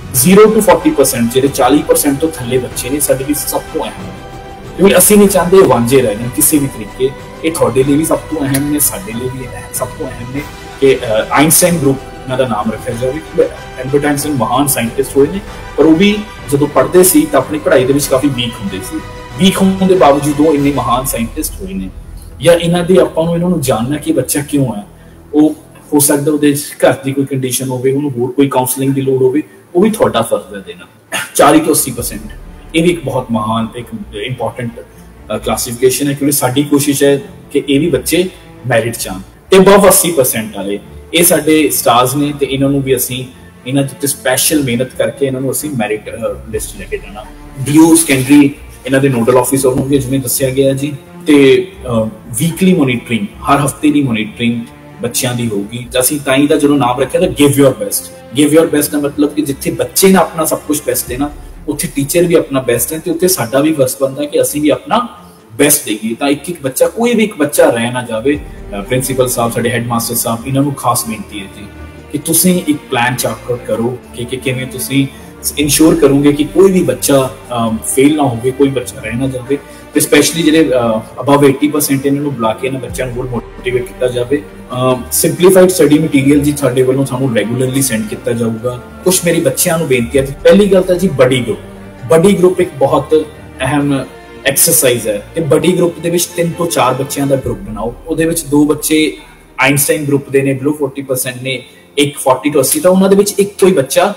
0 to 40% ਜਿਹੜੇ 40% ਤੋਂ ਥੱਲੇ ਬੱਚੇ ਨੇ ਸਾਡੇ ਲਈ ਸਭ ਤੋਂ ਅਹਿਮ ਹੈ, ਕਿਉਂਕਿ ਅਸੀਂ ਨਹੀਂ ਚਾਹੁੰਦੇ ਵਾਂਝੇ ਰਹਿ ਜਾਣ ਕਿਸੇ ਵੀ ਤਰੀਕੇ। ਇਹ ਤੁਹਾਡੇ ਲਈ ਵੀ ਸਭ ਤੋਂ ਅਹਿਮ ਨੇ, ਸਾਡੇ ਲਈ ਵੀ ਸਭ ਤੋਂ ਅਹਿਮ ਨੇ ਕਿ ਆਇਨਸਟਾਈਨ ਗਰੁੱਪ ਇਹਨਾਂ ਦਾ ਨਾਮ ਰੱਖਿਆ ਜਾਵੇ। ਐਲਬਰਟ ਆਇਨਸਟਾਈਨ ਮਹਾਨ ਸਾਇੰਟਿਸਟ ਹੋਏ ਨੇ, ਪਰ ਉਹ ਵੀ ਜਦੋਂ ਪੜ੍ਹਦੇ ਸੀ ਤਾਂ ਆਪਣੀ ਪੜ੍ਹਾਈ ਦੇ ਵਿੱਚ ਕਾਫੀ ਵੀਕ ਹੁੰਦੇ ਸੀ। ਵੀਕ ਹੋਣ ਦੇ ਬਾਵਜੂਦ ਉਹ ਇੰਨੇ ਮਹਾਨ ਸਾਇੰਟਿਸਟ ਹੋਏ ਨੇ। ਜਾਂ ਇਹਨਾਂ ਦੇ ਆਪਾਂ ਨੂੰ ਇਹਨਾਂ ਨੂੰ ਜਾਣਨਾ ਕਿ ਬੱਚਾ ਕਿਉਂ ਹੈ। ਉਹ ਹੋ ਸਕਦਾ ਉਹਦੇ ਘਰ ਦੀ ਕੋਈ ਕੰਡੀਸ਼ਨ ਹੋਵੇ, ਉਹਨੂੰ ਹੋਰ ਕੋਈ ਕਾਉਂਸਲਿੰਗ ਦੀ ਲੋੜ ਹੋਵੇ, ਉਹ ਵੀ ਤੁਹਾਡਾ ਫਰਜ਼ ਹੈ ਦੇਣਾ। 40 ਤੋਂ 80% ਇਹ ਵੀ ਇੱਕ ਬਹੁਤ ਮਹਾਨ ਇੱਕ ਇੰਪੋਰਟੈਂਟ ਕਲਾਸੀਫਿਕੇਸ਼ਨ ਹੈ, ਕਿਉਂਕਿ ਸਾਡੀ ਕੋਸ਼ਿਸ਼ ਹੈ ਕਿ ਇਹ ਵੀ ਬੱਚੇ ਮੈਰਿਟ ਚਾਹਣ। ਤੇ ਅਬਵ 80% ਵਾਲੇ ਇਹ ਸਾਡੇ ਸਟਾਰਸ ਨੇ ਤੇ ਇਹਨਾਂ ਨੂੰ ਵੀ ਅਸੀਂ ਇਹਨਾਂ ਤੇ ਸਪੈਸ਼ਲ ਮਿਹਨਤ ਕਰਕੇ ਇਹਨਾਂ ਨੂੰ ਅਸੀਂ ਮੈਰਿਟ ਲਿਸਟ ਲੈ ਕੇ ਜਾਣਾ। ਡੀਓ ਸੈਕੰਡਰੀ ਇਹਨਾਂ ਦੇ ਨੋਡਲ ਆਫੀਸਰ ਹੋਣਗੇ ਜਿਵੇਂ ਦੱਸਿਆ ਗਿਆ ਜੀ। ਤੇ ਵੀਕਲੀ ਮੋਨੀਟਰਿੰਗ, ਹਰ ਹਫਤੇ ਦੀ ਮੋਨੀਟਰਿੰਗ ਬੱਚਿਆਂ ਦੀ ਹੋਊਗੀ। ਅਸੀਂ ਤਾਂ ਹੀ ਦਾ ਜਦੋਂ ਨਾਮ ਰੱਖਿਆ ਤਾਂ give your best. Give your best ਦਾ ਮਤਲਬ ਕਿ ਜਿੱਥੇ ਬੱਚੇ ਨੇ ਆਪਣਾ ਸਭ ਕੁਝ ਬੈਸਟ ਦੇਣਾ, ਉੱਥੇ ਟੀਚਰ ਵੀ ਆਪਣਾ ਬੈਸਟ ਹੈ ਤੇ ਉੱਥੇ ਸਾਡਾ ਵੀ ਫਰਜ਼ ਬਣਦਾ ਕਿ ਅਸੀਂ ਵੀ ਆਪਣਾ ਬੈਸਟ ਦੇਈਏ। ਤਾਂ ਇੱਕ ਬੱਚਾ, ਕੋਈ ਵੀ ਇੱਕ ਬੱਚਾ ਰਹਿ ਨਾ ਜਾਵੇ। ਪ੍ਰਿੰਸੀਪਲ ਸਾਹਿਬ, ਸਾਡੇ ਹੈਡਮਾਸਟਰ ਸਾਹਿਬ, ਇਹਨਾਂ ਨੂੰ ਖਾਸ ਬੇਨਤੀ ਹੈ ਜੀ ਕਿ ਤੁਸੀਂ ਇੱਕ ਪਲਾਨ ਚਾਰਟ ਆਊਟ ਕਰੋ ਕਿ ਕਿਵੇਂ ਤੁਸੀਂ ਇੰਸ਼ੋਰ ਕਰੋਗੇ ਕਿ ਕੋਈ ਵੀ ਬੱਚਾ ਫੇਲ ਨਾ ਹੋਵੇ, ਕੋਈ ਬੱਚਾ ਰਹਿ ਨਾ ਜਾਵੇ। ਤੇ ਸਪੈਸ਼ਲੀ ਜਿਹੜੇ ਅਬਵ 80% ਇਹਨਾਂ ਨੂੰ ਬੁਲਾ ਕੇ ਇਹਨਾਂ ਬੱਚਿਆਂ ਨੂੰ ਹੋਰ ਮੋਟੀਵੇਟ ਕੀਤਾ ਜਾਵੇ। ਸਿੰਪਲੀਫਾਈਡ ਸਟੱਡੀ ਮਟੀਰੀਅਲ ਜੀ ਸਾਡੇ ਵੱਲੋਂ ਸਾਨੂੰ ਰੈਗੂਲਰਲੀ ਸੈਂਡ ਕੀਤਾ ਜਾਊਗਾ। ਕੁਝ ਮੇਰੀ ਬੱਚਿਆਂ ਨੂੰ ਬੇਨਤੀ ਹੈ ਜੀ। ਪਹਿਲੀ ਗੱਲ ਤਾਂ ਜੀ ਬਡੀ ਗਰੁੱਪ। ਬਡੀ ਗਰੁੱਪ ਇੱਕ ਬਹੁਤ ਅਹਿਮ ਐਕਸਰਸਾਈਜ਼ ਹੈ ਤੇ ਬਡੀ ਗਰੁੱਪ ਦੇ ਵਿੱਚ 3 ਤੋਂ 4 ਬੱਚਿਆਂ ਦਾ ਗਰੁੱਪ ਬਣਾਓ। ਉਹਦੇ ਵਿੱਚ 2 ਬੱਚੇ ਆਇਨਸਟਾਈਨ ਗਰੁੱਪ ਦੇ ਨੇ, ਬਿਲੋ 40% ਨੇ, ਇੱਕ 40 ਤੋਂ 80। ਤਾਂ ਉਹਨਾਂ ਦੇ ਵਿੱਚ ਇੱਕ ਕੋਈ ਬੱਚਾ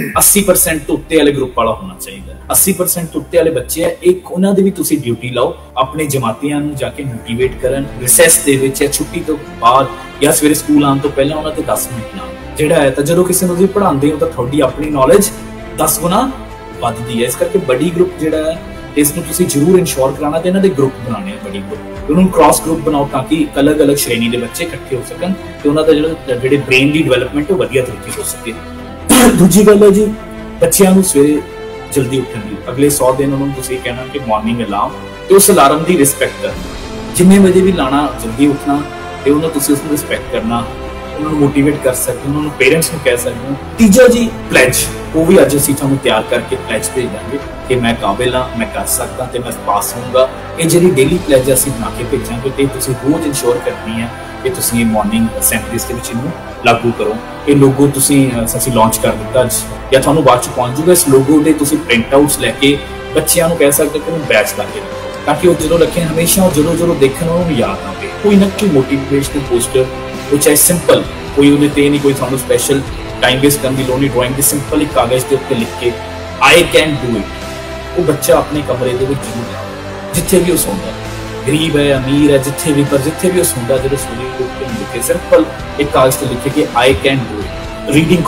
80% ਤੋਂ ਉੱਤੇ ਵਾਲੇ ਗਰੁੱਪ ਵਾਲਾ ਹੋਣਾ ਚਾਹੀਦਾ ਹੈ। 80% ਤੋਂ ਉੱਤੇ ਵਾਲੇ ਬੱਚੇ ਹੈ, ਇੱਕ ਉਹਨਾਂ ਦੀ ਵੀ ਤੁਸੀਂ ਡਿਊਟੀ ਲਾਓ, ਆਪਣੇ ਜਮਾਤੀਆਂ ਨੂੰ ਜਾ ਕੇ ਮੋਟੀਵੇਟ ਕਰਨ। ਰਿਸੈਸ ਦੇ ਵਿੱਚ ਜਾਂ ਛੁੱਟੀ ਤੋਂ ਬਾਅਦ ਜਾਂ ਸਵੇਰੇ ਸਕੂਲ ਆਉਣ ਤੋਂ ਪਹਿਲਾਂ ਉਹਨਾਂ ਤੇ 10 ਮਿੰਟ ਨਾਲ ਜਿਹੜਾ ਹੈ, ਤਾਂ ਜਦੋਂ ਕਿਸੇ ਨੂੰ ਤੁਸੀਂ ਪੜ੍ਹਾਉਂਦੇ ਹੋ ਤਾਂ ਤੁਹਾਡੀ ਆਪਣੀ ਨੌਲੇਜ 10 ਗੁਣਾ ਵੱਧਦੀ ਹੈ। ਇਸ ਕਰਕੇ ਬੜੀ ਗਰੁੱਪ ਜਿਹੜਾ ਹੈ ਇਸ ਨੂੰ ਤੁਸੀਂ ਜ਼ਰੂਰ ਇਨਸ਼ੋਰ ਕਰਾਣਾ ਤੇ ਇਹਨਾਂ ਦੇ ਗਰੁੱਪ ਬਣਾਉਣੇ ਆ ਬੜੀ ਗਰੁੱਪ। ਉਹਨਾਂ ਨੂੰ ਕ੍ਰਾਸ ਗਰੁੱਪ ਬਣਾਓ ਤਾਂ ਕਿ ਅਲੱਗ-ਅਲੱਗ ਸ਼੍ਰੇਣੀ ਦੇ ਬੱਚੇ ਇਕੱਠੇ ਹੋ ਸਕਣ ਤੇ ਉਹਨਾਂ ਦਾ ਜਿਹੜੇ ਬ੍ਰੇਨ ਦੀ ਡਿਵੈਲਪਮੈਂਟ ਉਹ ਵਧੀਆ ਤਰੀਕੇ ਹੋ ਸਕੇ। ਦੂਜੀ ਗੱਲ ਹੈ ਜੀ ਬੱਚਿਆਂ ਨੂੰ ਸਵੇਰੇ ਜਲਦੀ ਉੱਠਣ ਦੀ। ਅਗਲੇ 100 ਦਿਨ ਉਹਨਾਂ ਨੂੰ ਤੁਸੀਂ ਕਹਿਣਾ ਕਿ ਮਾਰਨਿੰਗ ਅਲਾਰਮ ਤੇ ਉਸ ਅਲਾਰਮ ਦੀ ਰਿਸਪੈਕਟ ਕਰਨਾ। ਜਿੰਨੇ ਵਜੇ ਵੀ ਲਾਣਾ ਜਲਦੀ ਉੱਠਣਾ ਤੇ ਉਹਨਾਂ ਤੁਸੀਂ ਉਸ ਨੂੰ ਰਿਸਪੈਕਟ ਕਰਨਾ, ਉਹਨਾਂ ਨੂੰ ਮੋਟੀਵੇਟ ਕਰ ਸਕਦੇ, ਉਹਨਾਂ ਨੂੰ ਪੇਰੈਂਟਸ ਨੂੰ ਕਹਿ ਸਕਦੇ ਹੋ। ਤੀਜਾ ਜੀ ਪਲੈਜ, ਉਹ ਵੀ ਅੱਜ ਅਸੀਂ ਤੁਹਾਨੂੰ ਤਿਆਰ ਕਰਕੇ ਪਲੈਜ ਭੇਜ ਦਾਂਗੇ ਕਿ ਮੈਂ ਕਾਬਿਲ ਹਾਂ, ਮੈਂ ਕਰ ਸਕਦਾ ਤੇ ਮੈਂ ਪਾਸ ਹੋਊਂਗਾ। ਇਹ ਜਿਹੜੀ ਡੇਲੀ ਪਲੈਜ ਅਸੀਂ ਬਣਾ ਕੇ ਭੇਜਾਂਗੇ ਤੇ ਤੁਸੀਂ ਰੋਜ਼ ਇਨਸ਼ੋਰ ਕਰਨੀ ਹੈ ਕਿ ਤੁਸੀਂ ਇਹ ਮਾਰਨਿੰਗ ਅਸੈਂਬਲੀਜ਼ ਦੇ ਵਿੱਚ ਇਹਨੂੰ ਲਾਗੂ ਕਰੋ। ਇਹ ਲੋਗੋ ਤੁਸੀਂ ਅਸੀਂ ਲਾਂਚ ਕਰ ਦਿੱਤਾ ਅੱਜ ਜਾਂ ਤੁਹਾਨੂੰ ਬਾਅਦ ਚ ਪਹੁੰਚ ਜੂਗਾ। ਇਸ ਲੋਗੋ ਦੇ ਤੁਸੀਂ ਪ੍ਰਿੰਟ ਆਊਟਸ ਲੈ ਕੇ ਬੱਚਿਆਂ ਨੂੰ ਕਹਿ ਸਕਦੇ ਕਿ ਉਹਨੂੰ ਬੈਚ ਲਾ ਕੇ ਤਾਂ ਕਿ ਉਹ ਜਦੋਂ ਰੱਖੇ ਹਮੇਸ਼ਾ ਉਹ ਜਦੋਂ ਦੇਖਣ ਉਹਨਾਂ ਨੂੰ ਯਾਦ ਆਵੇ। ਕੋਈ ਨਾ ਕੋਈ ਮੋਟੀਵੇਸ਼ਨਲ ਪੋਸਟਰ, ਉਹ ਚਾਹੇ ਸਿੰਪਲ, ਕੋਈ ਉਹਦੇ ਤੇ ਨਹੀਂ ਕੋਈ ਤੁਹਾਨੂੰ ਸਪੈਸ਼ਲ ਟਾਈਮ ਵੇਸਟ ਕਰਨ ਦੀ ਲੋੜ ਨਹੀਂ। ਡਰਾਇੰਗ ਦੇ ਸਿੰਪਲ ਇੱਕ ਕਾਗਜ਼ ਦੇ ਉੱਤੇ ਲਿਖ ਕੇ ਆਈ ਕੈਨ ਡੂ ਇਟ, ਉਹ ਬੱਚਾ ਆਪਣੇ ਕਮਰੇ ਦੇ ਵਿੱਚ ਜ਼ਰੂਰ ਲਾਵੇ ਜਿੱਥੇ ਵੀ ਉਹ ਸੌਂਦਾ, ਗਰੀਬ ਹੈ ਅਮੀਰ ਹੈ ਜਿੱਥੇ ਵੀ ਉਹ ਸੌਂਦਾ, ਜਦੋਂ ਸਵੇਰੇ ਉੱਠ ਕੇ ਲਿਖੇ ਸਿੰਪਲ ਇੱਕ ਕਾਗਜ਼ ਤੇ ਲਿਖੇ ਕਿ I can do it. Reading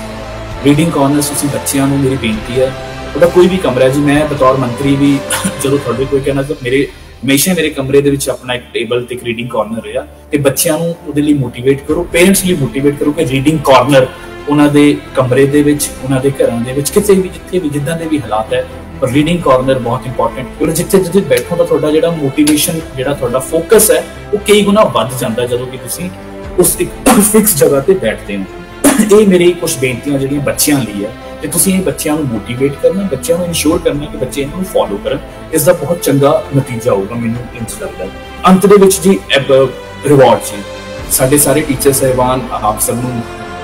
corners ਤੁਸੀਂ ਬੱਚਿਆਂ ਨੂੰ ਮੇਰੀ ਬੇਨਤੀ ਹੈ, ਉਹਦਾ ਕੋਈ ਵੀ ਕਮਰਾ ਜੀ, ਮੈਂ ਬਤੌਰ ਮੰਤਰੀ ਵੀ ਜਦੋਂ ਤੁਹਾਡੇ ਕੋਈ ਕਹਿਣਾ ਤਾਂ ਹਮੇਸ਼ਾ ਮੇਰੇ ਕਮਰੇ ਦੇ ਵਿੱਚ ਆਪਣਾ ਇੱਕ ਟੇਬਲ ਤੇ ਇੱਕ ਰੀਡਿੰਗ ਕਾਰਨਰ ਰਿਹਾ ਤੇ ਬੱਚਿਆਂ ਨੂੰ ਉਹਦੇ ਲਈ ਮੋਟੀਵੇਟ ਕਰੋ, ਪੇਰੈਂਟਸ ਲਈ ਮੋਟੀਵੇਟ ਕਰੋ ਕਿ ਰੀਡਿੰਗ ਕਾਰਨਰ ਉਹਨਾਂ ਦੇ ਕਮਰੇ ਦੇ ਵਿੱਚ, ਉਹਨਾਂ ਦੇ ਘਰਾਂ ਦੇ ਵਿੱਚ, ਕਿਤੇ ਵੀ ਜਿੱਥੇ ਵੀ ਜਿੱਦਾਂ ਦੇ ਵੀ ਹਾਲਾਤ ਹੈ, ਪਰ ਰੀਡਿੰਗ ਕਾਰਨਰ ਬਹੁਤ ਇੰਪੋਰਟੈਂਟ। ਕਿਉਂਕਿ ਜਿੱਥੇ ਤੁਸੀਂ ਬੈਠੋ ਤਾਂ ਤੁਹਾਡਾ ਜਿਹੜਾ ਮੋਟੀਵੇਸ਼ਨ, ਜਿਹੜਾ ਤੁਹਾਡਾ ਫੋਕਸ ਹੈ ਉਹ ਕਈ ਗੁਣਾ ਵੱਧ ਜਾਂਦਾ ਜਦੋਂ ਕਿ ਤੁਸੀਂ ਉਸ ਇੱਕ ਫਿਕਸ ਜਗ੍ਹਾ ਤੇ ਬੈਠਦੇ ਹੋ। ਇਹ ਮੇਰੀ ਕੁਝ ਬੇਨਤੀਆਂ ਜਿਹੜੀਆਂ ਬੱਚਿਆਂ ਲਈ ਹੈ ਤੇ ਤੁਸੀਂ ਇਹ ਬੱਚਿਆਂ ਨੂੰ ਮੋਟੀਵੇਟ ਕਰਨਾ, ਬੱਚਿਆਂ ਨੂੰ ਇਨਸ਼ੋਰ ਕਰਨਾ ਕਿ ਬੱਚੇ ਇਹਨਾਂ ਨੂੰ ਫੋਲੋ ਕਰਨ। ਇਸ ਦਾ ਬਹੁਤ ਚੰਗਾ ਨਤੀਜਾ ਹੋਊਗਾ, ਮੈਨੂੰ ਇੰਝ ਲੱਗਦਾ ਹੈ। ਅੰਤ ਦੇ ਵਿੱਚ ਜੀ ਰਿਵਾਰਡ ਜੀ, ਸਾਡੇ ਸਾਰੇ ਟੀਚਰ ਸਾਹਿਬਾਨ ਆਪ ਸਭ ਨੂੰ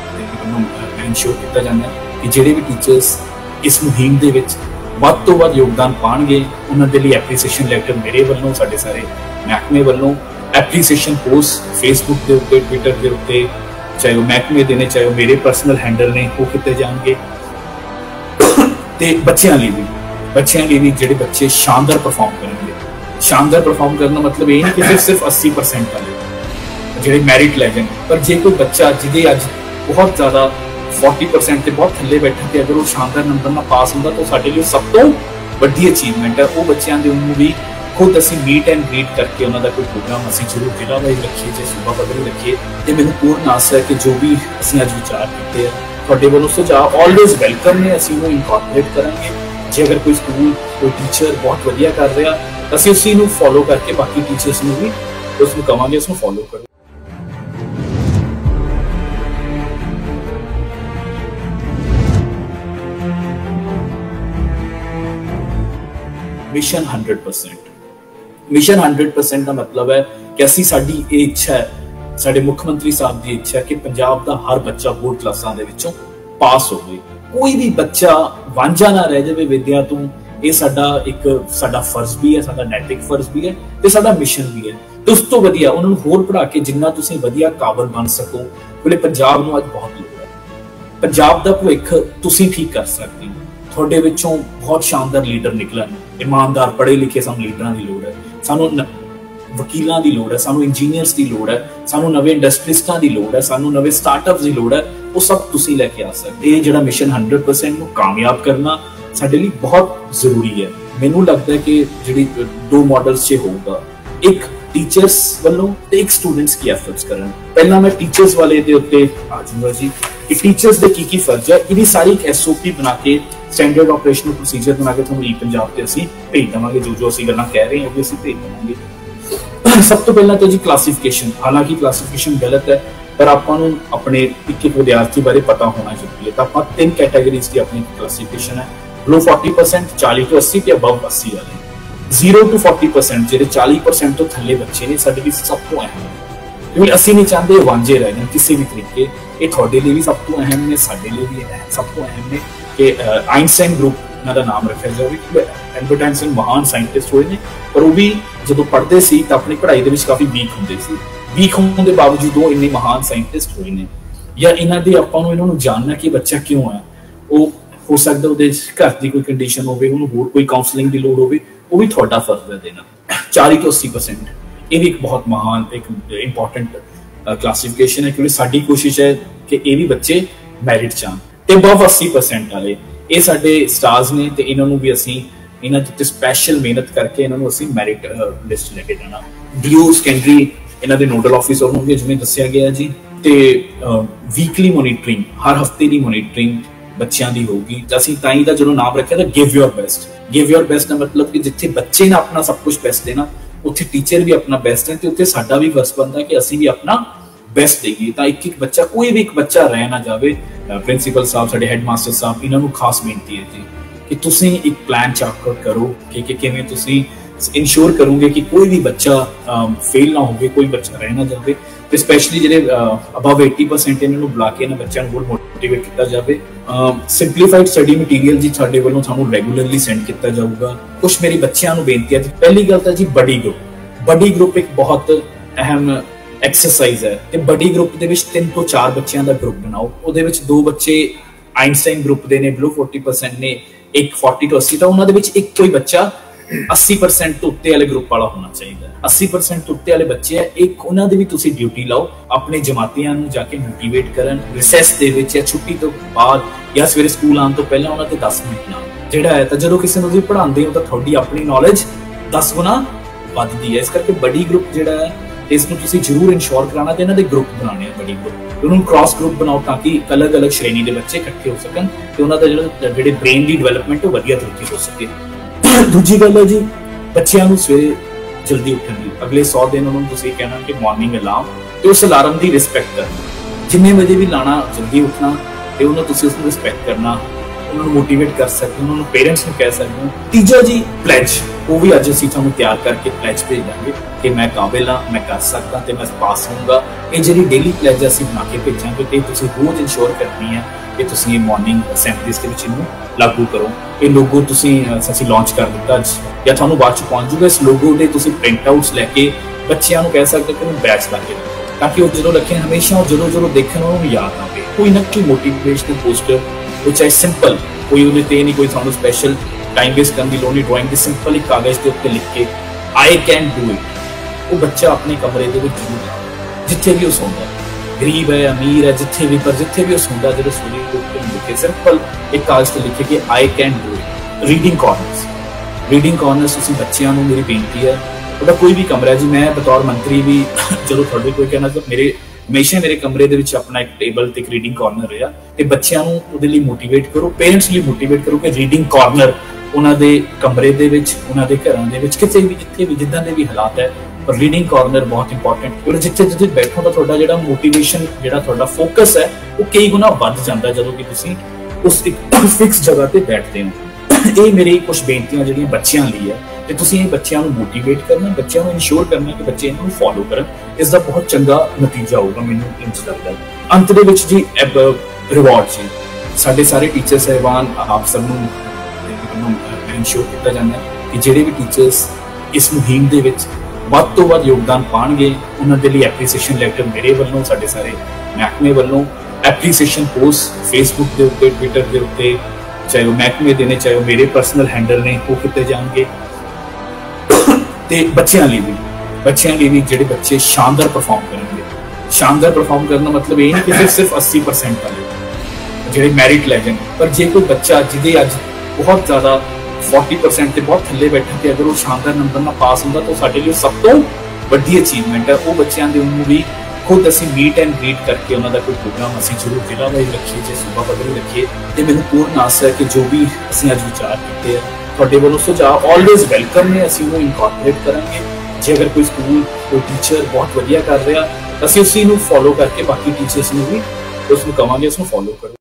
ਇਨਸ਼ੋਰ ਕੀਤਾ ਜਾਂਦਾ ਕਿ ਜਿਹੜੇ ਵੀ ਟੀਚਰਸ ਇਸ ਮੁਹਿੰਮ ਦੇ ਵਿੱਚ ਵੱਧ ਤੋਂ ਵੱਧ ਯੋਗਦਾਨ ਪਾਣਗੇ ਉਹਨਾਂ ਦੇ ਲਈ ਐਪਰੀਸੀਏਸ਼ਨ ਲੈਟਰ ਮੇਰੇ ਵੱਲੋਂ, ਸਾਡੇ ਸਾਰੇ ਮਹਿਕਮੇ ਵੱਲੋਂ ਐਪਰੀਸੀਏਸ਼ਨ ਪੋਸਟ ਫੇਸਬੁੱਕ ਦੇ ਉੱਤੇ, ਟਵਿੱਟਰ ਦੇ ਉੱਤੇ, ਚਾਹੇ ਉਹ ਮਹਿਕਮੇ ਦੇ ਨੇ ਚਾਹੇ ਉਹ ਮੇਰੇ ਪਰਸਨਲ ਹੈਂਡਲ ਨੇ, ਉਹ ਕੀਤੇ ਜਾਣਗੇ। ਤੇ ਬੱਚਿਆਂ ਲਈ ਵੀ ਜਿਹੜੇ ਬੱਚੇ ਸ਼ਾਨਦਾਰ ਪਰਫਾਰਮ ਕਰਨਗੇ, ਸ਼ਾਨਦਾਰ ਪਰਫਾਰਮ ਕਰਨ ਦਾ ਮਤਲਬ ਇਹ ਨਹੀਂ ਕਿ ਸਿਰਫ 80% ਵਾਲੇ ਜਿਹੜੇ ਮੈਰਿਟ ਲੈ ਜਾਣ, ਪਰ ਜੇ ਕੋਈ ਬੱਚਾ ਜਿਹਦੇ ਅੱਜ ਬਹੁਤ ਜ਼ਿਆਦਾ 40% ਤੇ ਬਹੁਤ ਥੱਲੇ ਬੈਠੇ ਤੇ ਅਗਰ ਉਹ ਸ਼ਾਨਦਾਰ ਨੰਬਰ ਨਾਲ ਪਾਸ ਹੁੰਦਾ ਤਾਂ ਸਾਡੇ ਲਈ ਸਭ ਤੋਂ ਵੱਡੀ ਅਚੀਵਮੈਂਟ ਹੈ। ਉਹ ਬੱਚਿਆਂ ਦੇ ਉਹਨੂੰ ਵੀ खुद असीं मीट एंड ग्रीट करके उन्होंने कोई प्रोग्राम असीं जरूर जिला वाइज रखिए चाहे सूबा पद्धर रखिए। तो मैंने पूर्ण आस है कि जो भी असीं अज विचार किए तुहाडे वालों सुझाव ऑलवेज वेलकम ने, असीं उहनूं इनकॉर्पोरेट करांगे। जे अगर कोई स्कूल कोई टीचर बहुत वधिया कर रहा असीं उसी नूं फॉलो करके बाकी टीचर्स नूं भी उसनूं कवांगे उसनूं फॉलो करो। मिशन 100%, मिशन 100% का मतलब है कि असी साडी ये इच्छा है, साडे मुख मंत्री साहब की इच्छा है कि पंजाब का हर बच्चा बोर्ड क्लासां दे विचों पास होवे, कोई भी बच्चा वांझा ना रह जाए विद्या तो। ये साडा एक साडा फर्ज भी है, साडा नैतिक फर्ज भी है ते साडा मिशन भी है। ते उस तो वधिया उन्हां नूं होर पढ़ा के जिन्ना तुसीं वधिया काबल बन सको, बोले पंजाब नूं अज बहुत लोड़ है। पंजाब दा भविख तुसीं ठीक कर सकदे हो, तुहाडे विचों बहुत शानदार लीडर निकलन, ईमानदार पढ़े लिखे सानूं लीडरां दी लोड़ है, सानूं वकीलां दी लोड़ है, सानूं इंजीनियर्स दी लोड़ है, सानूं नवे इंडस्ट्रीस्टां दी लोड़ है, सानूं नवे स्टार्टअप्स दी लोड़ है। वो सब तुसीं लेके आ सकदे। ये जिहड़ा मिशन 100% नूं कामयाब करना साडे लई बहुत जरूरी है। मैनूं लगदा है कि जिहड़ी दो मॉडल्स 'च होऊगा, एक टीचर्स वालों ते एक स्टूडेंट्स की एफर्ट्स करन। पहला मैं टीचर्स वाले दे उत्ते आ जाऊंगा जी कि टीचर्स दे की फर्ज है। इहदी सारी एक एसओपी बना के स्टैंडर्ड ऑपरेशनल प्रोसीजर बना के तुहानूं पंजाब ते असीं भेज देवांगे। जो असीं गल्लां कह रहे हैं वो असीं भेज देवांगे। सब तो पहला तो जी क्लासिफिकेशन, हालांकि क्लासिफिकेशन गलत है पर आपां नूं अपने एक विद्यार्थी बारे पता होना जरूरी है। तो आपां 3 कैटेगरीज की अपनी क्लासिफिकेशन है, बिलो 40%, 40 to 80 ते अबव 80 वाले। 0 to 40% ਜਿਹੜੇ 40% ਤੋਂ ਥੱਲੇ ਬੱਚੇ ਨੇ ਸਾਡੇ ਲਈ ਸਭ ਤੋਂ ਅਹਿਮ ਹੈ, ਕਿਉਂਕਿ ਅਸੀਂ ਨਹੀਂ ਚਾਹੁੰਦੇ ਵਾਂਝੇ ਰਹਿ ਜਾਣ ਕਿਸੇ ਵੀ ਤਰੀਕੇ। ਇਹ ਤੁਹਾਡੇ ਲਈ ਵੀ ਸਭ ਤੋਂ ਅਹਿਮ ਨੇ, ਸਾਡੇ ਲਈ ਵੀ ਸਭ ਤੋਂ ਅਹਿਮ ਨੇ ਕਿ ਆਇਨਸਟਾਈਨ ਗਰੁੱਪ ਇਹਨਾਂ ਦਾ ਨਾਮ ਰੱਖਿਆ ਜਾਵੇ। ਐਲਬਰਟ ਆਇਨਸਟਾਈਨ ਮਹਾਨ ਸਾਇੰਟਿਸਟ ਹੋਏ ਨੇ, ਪਰ ਉਹ ਵੀ ਜਦੋਂ ਪੜ੍ਹਦੇ ਸੀ ਤਾਂ ਆਪਣੀ ਪੜ੍ਹਾਈ ਦੇ ਵਿੱਚ ਕਾਫੀ ਵੀਕ ਹੁੰਦੇ ਸੀ। ਵੀਕ ਹੋਣ ਦੇ ਬਾਵਜੂਦ ਉਹ ਇੰਨੇ ਮਹਾਨ ਸਾਇੰਟਿਸਟ ਹੋਏ ਨੇ। ਜਾਂ ਇਹਨਾਂ ਦੇ ਆਪਾਂ ਨੂੰ ਇਹਨਾਂ ਨੂੰ ਜਾਣਨਾ ਕਿ ਬੱਚਾ ਕਿਉਂ ਹੈ। ਉਹ ਹੋ ਸਕਦਾ ਉਹਦੇ ਘਰ ਦੀ ਕੋਈ ਕੰਡੀਸ਼ਨ ਹੋਵੇ, ਉਹਨੂੰ ਹੋਰ ਕੋਈ ਕਾਉਂਸਲਿੰਗ ਦੀ ਲੋੜ ਹੋਵੇ, ਉਹ ਵੀ ਤੁਹਾਡਾ ਫਰਜ਼ ਹੈ ਦੇਣਾ। 40 ਤੋਂ 80% ਇਹ ਵੀ ਇੱਕ ਬਹੁਤ ਮਹਾਨ ਇੱਕ ਇੰਪੋਰਟੈਂਟ ਕਲਾਸੀਫਿਕੇਸ਼ਨ ਹੈ, ਕਿਉਂਕਿ ਸਾਡੀ ਕੋਸ਼ਿਸ਼ ਹੈ ਕਿ ਇਹ ਵੀ ਬੱਚੇ ਮੈਰਿਟ ਚ ਆਉਣ। ਤੇ ਅਬਵ 80% ਵਾਲੇ ਇਹ ਸਾਡੇ ਸਟਾਰਸ ਨੇ ਤੇ ਇਹਨਾਂ ਨੂੰ ਵੀ ਅਸੀਂ ਇਹਨਾਂ ਤੇ ਸਪੈਸ਼ਲ ਮਿਹਨਤ ਕਰਕੇ ਇਹਨਾਂ ਨੂੰ ਅਸੀਂ ਮੈਰਿਟ ਲਿਸਟ ਲੈ ਕੇ ਜਾਣਾ। ਡੀਓ ਸੈਕੰਡਰੀ ਇਹਨਾਂ ਦੇ ਨੋਡਲ ਆਫੀਸਰ ਹੋਣਗੇ ਜਿਵੇਂ ਦੱਸਿਆ ਗਿਆ ਜੀ। ਤੇ ਵੀਕਲੀ ਮੋਨੀਟਰਿੰਗ, ਹਰ ਹਫਤੇ ਦੀ ਮੋਨੀਟਰਿੰਗ ਬੱਚਿਆਂ ਦੀ ਹੋਊਗੀ। ਅਸੀਂ ਤਾਂ ਹੀ ਦਾ ਜਦੋਂ ਨਾਮ ਰੱਖਿਆ ਤਾਂ give your best. Give your best ਦਾ ਮਤਲਬ ਕਿ ਜਿੱਥੇ ਬੱਚੇ ਨੇ ਆਪਣਾ ਸਭ ਕੁਝ ਬੈਸਟ ਦੇਣਾ, ਉੱਥੇ ਟੀਚਰ ਵੀ ਆਪਣਾ ਬੈਸਟ ਹੈ ਤੇ ਉੱਥੇ ਸਾਡਾ ਵੀ ਫਰਜ਼ ਬਣਦਾ ਕਿ ਅਸੀਂ ਵੀ ਆਪਣਾ ਬੈਸਟ ਦੇਈਏ। ਤਾਂ ਇੱਕ ਇੱਕ ਬੱਚਾ, ਕੋਈ ਵੀ ਇੱਕ ਬੱਚਾ ਰਹਿ ਨਾ ਜਾਵੇ। ਪ੍ਰਿੰਸੀਪਲ ਸਾਹਿਬ, ਸਾਡੇ ਹੈਡਮਾਸਟਰ ਸਾਹਿਬ, ਇਹਨਾਂ ਨੂੰ ਖਾਸ ਬੇਨਤੀ ਹੈ ਜੀ ਕਿ ਤੁਸੀਂ ਇੱਕ ਪਲਾਨ ਚਾਰਟ ਕਰੋ ਕਿ ਕਿਵੇਂ ਤੁਸੀਂ इंश्योर करोगे कि कोई भी बच्चा फेल ना हो, कोई बच्चा रह ना जाए। तो स्पैशली जो अबव 80% इन्होंने बुला के इन्होंने बच्चों को मोटिवेट किया जाए। सिंपलीफाइड स्टडी मटीरियल जी साडे वालों सानू रेगुलरली सेंड किया जाऊगा। कुछ मेरी बच्चों को बेनती है जी, पहली गल तो जी बडी ग्रुप। बडी ग्रुप एक बहुत अहम एक्सरसाइज है। तो बडी ग्रुप के 3 ਤੋਂ 4 बच्चों का ग्रुप बनाओ। वो 2 बच्चे आइनस्टाइन ग्रुप के ने, बिलो 40% ने, एक 40 to 80। तो उन्होंने एक कोई बच्चा 80% ਤੋਂ ਉੱਤੇ ਵਾਲੇ ਗਰੁੱਪ ਵਾਲਾ ਹੋਣਾ ਚਾਹੀਦਾ। 80% ਤੋਂ ਉੱਤੇ ਵਾਲੇ ਬੱਚੇ ਹੈ, ਇੱਕ ਉਹਨਾਂ ਦੀ ਵੀ ਤੁਸੀਂ ਡਿਊਟੀ ਲਾਓ, ਆਪਣੇ ਜਮਾਤੀਆਂ ਨੂੰ ਜਾ ਕੇ ਮੋਟੀਵੇਟ ਕਰਨ। ਰਿਸੈਸ ਦੇ ਵਿੱਚ ਜਾਂ ਛੁੱਟੀ ਤੋਂ ਬਾਅਦ ਜਾਂ ਸਵੇਰੇ ਸਕੂਲ ਆਉਣ ਤੋਂ ਪਹਿਲਾਂ ਉਹਨਾਂ ਤੇ 10 ਮਿੰਟ ਨਾਲ ਜਿਹੜਾ ਹੈ, ਤਾਂ ਜਦੋਂ ਕਿਸੇ ਨੂੰ ਤੁਸੀਂ ਪੜ੍ਹਾਉਂਦੇ ਹੋ ਤਾਂ ਤੁਹਾਡੀ ਆਪਣੀ ਨੌਲੇਜ 10 ਗੁਣਾ ਵੱਧਦੀ ਹੈ। ਇਸ ਕਰਕੇ ਬੜੀ ਗਰੁੱਪ ਜਿਹੜਾ ਹੈ ਇਸ ਨੂੰ ਤੁਸੀਂ ਜ਼ਰੂਰ ਇਨਸ਼ੋਰ ਕਰਾਉਣਾ ਤੇ ਇਹਨਾਂ ਦੇ ਗਰੁੱਪ ਬਣਾਉਣੇ ਆ। ਬੜੀ ਗਰੁੱਪ ਉਹਨੂੰ ਕ੍ਰਾਸ ਗਰੁੱਪ ਬਣਾਓ ਤਾਂ ਕਿ ਅਲੱਗ-ਅਲੱਗ ਸ਼੍ਰੇਣੀ ਦੇ ਬੱਚੇ ਇਕੱਠੇ ਹੋ ਸਕਣ ਤੇ ਉਹਨਾਂ ਦਾ ਜਿਹੜੇ ਬ੍ਰੇਨ ਦੀ ਡਿਵੈਲਪਮੈਂਟ ਉਹ ਵਧੀਆ ਤਰੀਕੇ ਹੋ ਸਕੇ। दूजी गल है जी, बच्चों को सवेरे जल्दी उठन दी अगले 100 दिन उन्होंने कहना कि मॉर्निंग अलार्म तो उस अलार्म की रिस्पैक्ट करना, जिन्ने बजे भी लाना जल्दी उठना तो उन्होंने उसको रिस्पैक्ट करना, उन्होंने मोटिवेट कर सकते, उन्होंने पेरेंट्स को कह सकते। तीजा जी प्लैज, वो भी अज असीं तुहानूं तैयार करके प्लैज भेज देंगे कि मैं काबिल हाँ, मैं कर सकता तो मैं पास होऊंगा। ये जी डेली प्लैज असीं बना के भेजांगे तो तुसीं रोज़ इंश्योर करनी है कि तुसीं मॉर्निंग असैंबलीज़ के विच इहनूं लागू करो। ये लोगो तुसीं असीं लॉन्च कर दिता या तुहानूं बाद च पहुंच जूगा। इस लोगो दे तुसीं प्रिंट आउट्स लैके बच्चों को कह सकते कि बैच ला के ताकि वो जो रखें हमेशा जो जो देखने उन्होंने याद आए। कोई ना कोई मोटिवेशनल पोस्टर, वो चाहे सिंपल, कोई उन्हें ते नहीं कोई थानू स्पैशल टाइम वेस्ट करने की लोड़ नहीं। ड्राइंग की सिंपल एक कागज के उत्ते लिख के आई कैन डू इट, वो बच्चा अपने कमरे के जरूर जिथे भी वो सौंदा, गरीब है अमीर है जिथे भी, पर जिथे भी वो सौंदा जो सूर्य के उत्ते लिखे सिंपल एक कागज से लिखे कि I can do it. Reading corners, reading corners ਤੁਸੀਂ ਬੱਚਿਆਂ ਨੂੰ, ਮੇਰੀ ਬੇਨਤੀ ਹੈ, ਤੁਹਾਡਾ ਕੋਈ ਵੀ ਕਮਰਾ ਜੀ, ਮੈਂ ਬਤੌਰ ਮੰਤਰੀ ਵੀ ਜਦੋਂ ਤੁਹਾਡੇ ਕੋਈ ਕਹਿਣਾ ਤਾਂ ਮੇਰੇ ਹਮੇਸ਼ਾ ਮੇਰੇ ਕਮਰੇ ਦੇ ਵਿੱਚ ਆਪਣਾ ਇੱਕ ਟੇਬਲ ਤੇ ਇੱਕ ਰੀਡਿੰਗ ਕਾਰਨਰ ਰਿਹਾ, ਤੇ ਬੱਚਿਆਂ ਨੂੰ ਉਹਦੇ ਲਈ ਮੋਟੀਵੇਟ ਕਰੋ, ਪੇਰੈਂਟਸ ਲਈ ਮੋਟੀਵੇਟ ਕਰੋ ਕਿ ਰੀਡਿੰਗ ਕਾਰਨਰ ਉਹਨਾਂ ਦੇ ਕਮਰੇ ਦੇ ਵਿੱਚ, ਉਹਨਾਂ ਦੇ ਘਰਾਂ ਦੇ ਵਿੱਚ, ਕਿਤੇ ਵੀ ਜਿੱਥੇ ਵੀ ਜਿੱਦਾਂ ਦੇ ਵੀ ਹਾਲਾਤ ਹੈ, ਪਰ ਰੀਡਿੰਗ ਕਾਰਨਰ ਬਹੁਤ ਇੰਪੋਰਟੈਂਟ, ਕਿਉਂਕਿ ਜਿੱਥੇ ਤੁਸੀਂ ਬੈਠੋ ਤਾਂ ਤੁਹਾਡਾ ਜਿਹੜਾ ਮੋਟੀਵੇਸ਼ਨ, ਜਿਹੜਾ ਤੁਹਾਡਾ ਫੋਕਸ ਹੈ, ਉਹ ਕਈ ਗੁਣਾ ਵੱਧ ਜਾਂਦਾ ਜਦੋਂ ਕਿ ਤੁਸੀਂ ਉਸ ਇੱਕ ਫਿਕਸ ਜਗ੍ਹਾ ਤੇ ਬੈਠਦੇ ਹੋ। ਇਹ ਮੇਰੀ ਕੁਝ ਬੇਨਤੀਆਂ ਜਿਹੜੀਆਂ ਬੱਚਿਆਂ ਲਈ ਹੈ, ਤੇ ਤੁਸੀਂ ਇਹ ਬੱਚਿਆਂ ਨੂੰ ਮੋਟੀਵੇਟ ਕਰਨਾ, ਬੱਚਿਆਂ ਨੂੰ ਇਨਸ਼ੋਰ ਕਰਨਾ ਕਿ ਬੱਚੇ ਇਹਨੂੰ ਫੋਲੋ ਕਰਨ, ਇਸ ਦਾ ਬਹੁਤ ਚੰਗਾ ਨਤੀਜਾ ਹੋਊਗਾ, ਮੈਨੂੰ ਇੰਜ ਲੱਗਦਾ ਹੈ। ਅੰਤ ਦੇ ਵਿੱਚ ਜੀ ਰਿਵਾਰਡ ਜੀ, ਸਾਡੇ ਸਾਰੇ ਟੀਚਰ ਸਾਹਿਬਾਨ ਆਪ ਸਭ ਨੂੰ ਇਨਸ਼ੋਰ ਕੀਤਾ ਜਾਂਦਾ ਹੈ ਕਿ ਜਿਹੜੇ ਵੀ ਟੀਚਰਸ ਇਸ ਮੁਹਿੰਮ ਦੇ ਵਿੱਚ ਵੱਧ ਤੋਂ ਵੱਧ ਯੋਗਦਾਨ ਪਾਣਗੇ, ਉਹਨਾਂ ਦੇ ਲਈ ਐਪਰੀਸੀਏਸ਼ਨ ਲੈਟਰ ਮੇਰੇ ਵੱਲੋਂ, ਸਾਡੇ ਸਾਰੇ ਮਹਿਕਮੇ ਵੱਲੋਂ ਐਪਰੀਸੀਏਸ਼ਨ ਪੋਸਟ ਫੇਸਬੁੱਕ ਦੇ ਉੱਤੇ, ਟਵਿੱਟਰ ਦੇ ਉੱਤੇ, ਚਾਹੇ ਉਹ ਮਹਿਕਮੇ ਦੇ ਨੇ, ਚਾਹੇ ਉਹ ਮੇਰੇ ਪਰਸਨਲ ਹੈਂਡਲ ਨੇ, ਉਹ ਕੀਤੇ ਜਾਣਗੇ। ਤੇ ਬੱਚਿਆਂ ਲਈ ਵੀ ਜਿਹੜੇ ਬੱਚੇ ਸ਼ਾਨਦਾਰ ਪਰਫਾਰਮ ਕਰਨਗੇ, ਸ਼ਾਨਦਾਰ ਪਰਫਾਰਮ ਕਰਨ ਦਾ ਮਤਲਬ ਇਹ ਨਹੀਂ ਕਿ ਸਿਰਫ 80% ਵਾਲੇ ਜਿਹੜੇ ਮੈਰਿਟ ਲੈਜੈਂਡ, ਪਰ ਜੇ ਕੋਈ ਬੱਚਾ ਜਿਹਦੇ ਅੱਜ ਬਹੁਤ ਜ਼ਿਆਦਾ 40% ਤੇ ਬਹੁਤ ਥੱਲੇ ਬੈਠੇ, ਤੇ ਅਗਰ ਉਹ ਸ਼ਾਨਦਾਰ ਨੰਬਰ ਨਾਲ ਪਾਸ ਹੁੰਦਾ ਤਾਂ ਸਾਡੇ ਲਈ ਸਭ ਤੋਂ ਵੱਡੀ ਅਚੀਵਮੈਂਟ ਹੈ। ਉਹ ਬੱਚਿਆਂ ਦੇ ਉਹਨੂੰ ਵੀ ਖੁਦ ਅਸੀਂ ਮੀਟ ਐਂਡ ਗ੍ਰੀਟ ਕਰਕੇ ਉਹਨਾਂ ਦਾ ਕੋਈ ਪ੍ਰੋਗਰਾਮ ਅਸੀਂ ਜ਼ਰੂਰ ਜ਼ਿਲ੍ਹਾ ਵਾਈਜ਼ ਰੱਖੀਏ, ਜੇ ਸੂਬਾ ਪੱਧਰ ਤੇ ਰੱਖੀਏ। ਤੇ ਮੈਨੂੰ ਪੂਰਨ ਆਸ ਹੈ ਕਿ ਜੋ ਵੀ ਅਸੀਂ ਅੱਜ ਵਿਚਾਰ ਕੀਤੇ ਆ, ਤੁਹਾਡੇ ਵੱਲੋਂ ਸੁਝਾਅ ਆਲਵੇਜ਼ ਵੈਲਕਮ ਨੇ, ਅਸੀਂ ਉਹਨੂੰ ਇਨਕੋਰਪੋਰੇਟ ਕਰਾਂਗੇ। ਜੇ ਅਗਰ ਕੋਈ ਸਕੂਲ, ਕੋਈ ਟੀਚਰ ਬਹੁਤ ਵਧੀਆ ਕਰ ਰਿਹਾ, ਅਸੀਂ ਉਸੇ ਨੂੰ ਫੋਲੋ ਕਰਕੇ ਬਾਕੀ ਟੀਚਰਸ ਨੂੰ ਵੀ ਉਸ ਨੂੰ ਕਵਾਂਗੇ ਉਸ ਨੂੰ ਫੋਲੋ ਕਰੋ।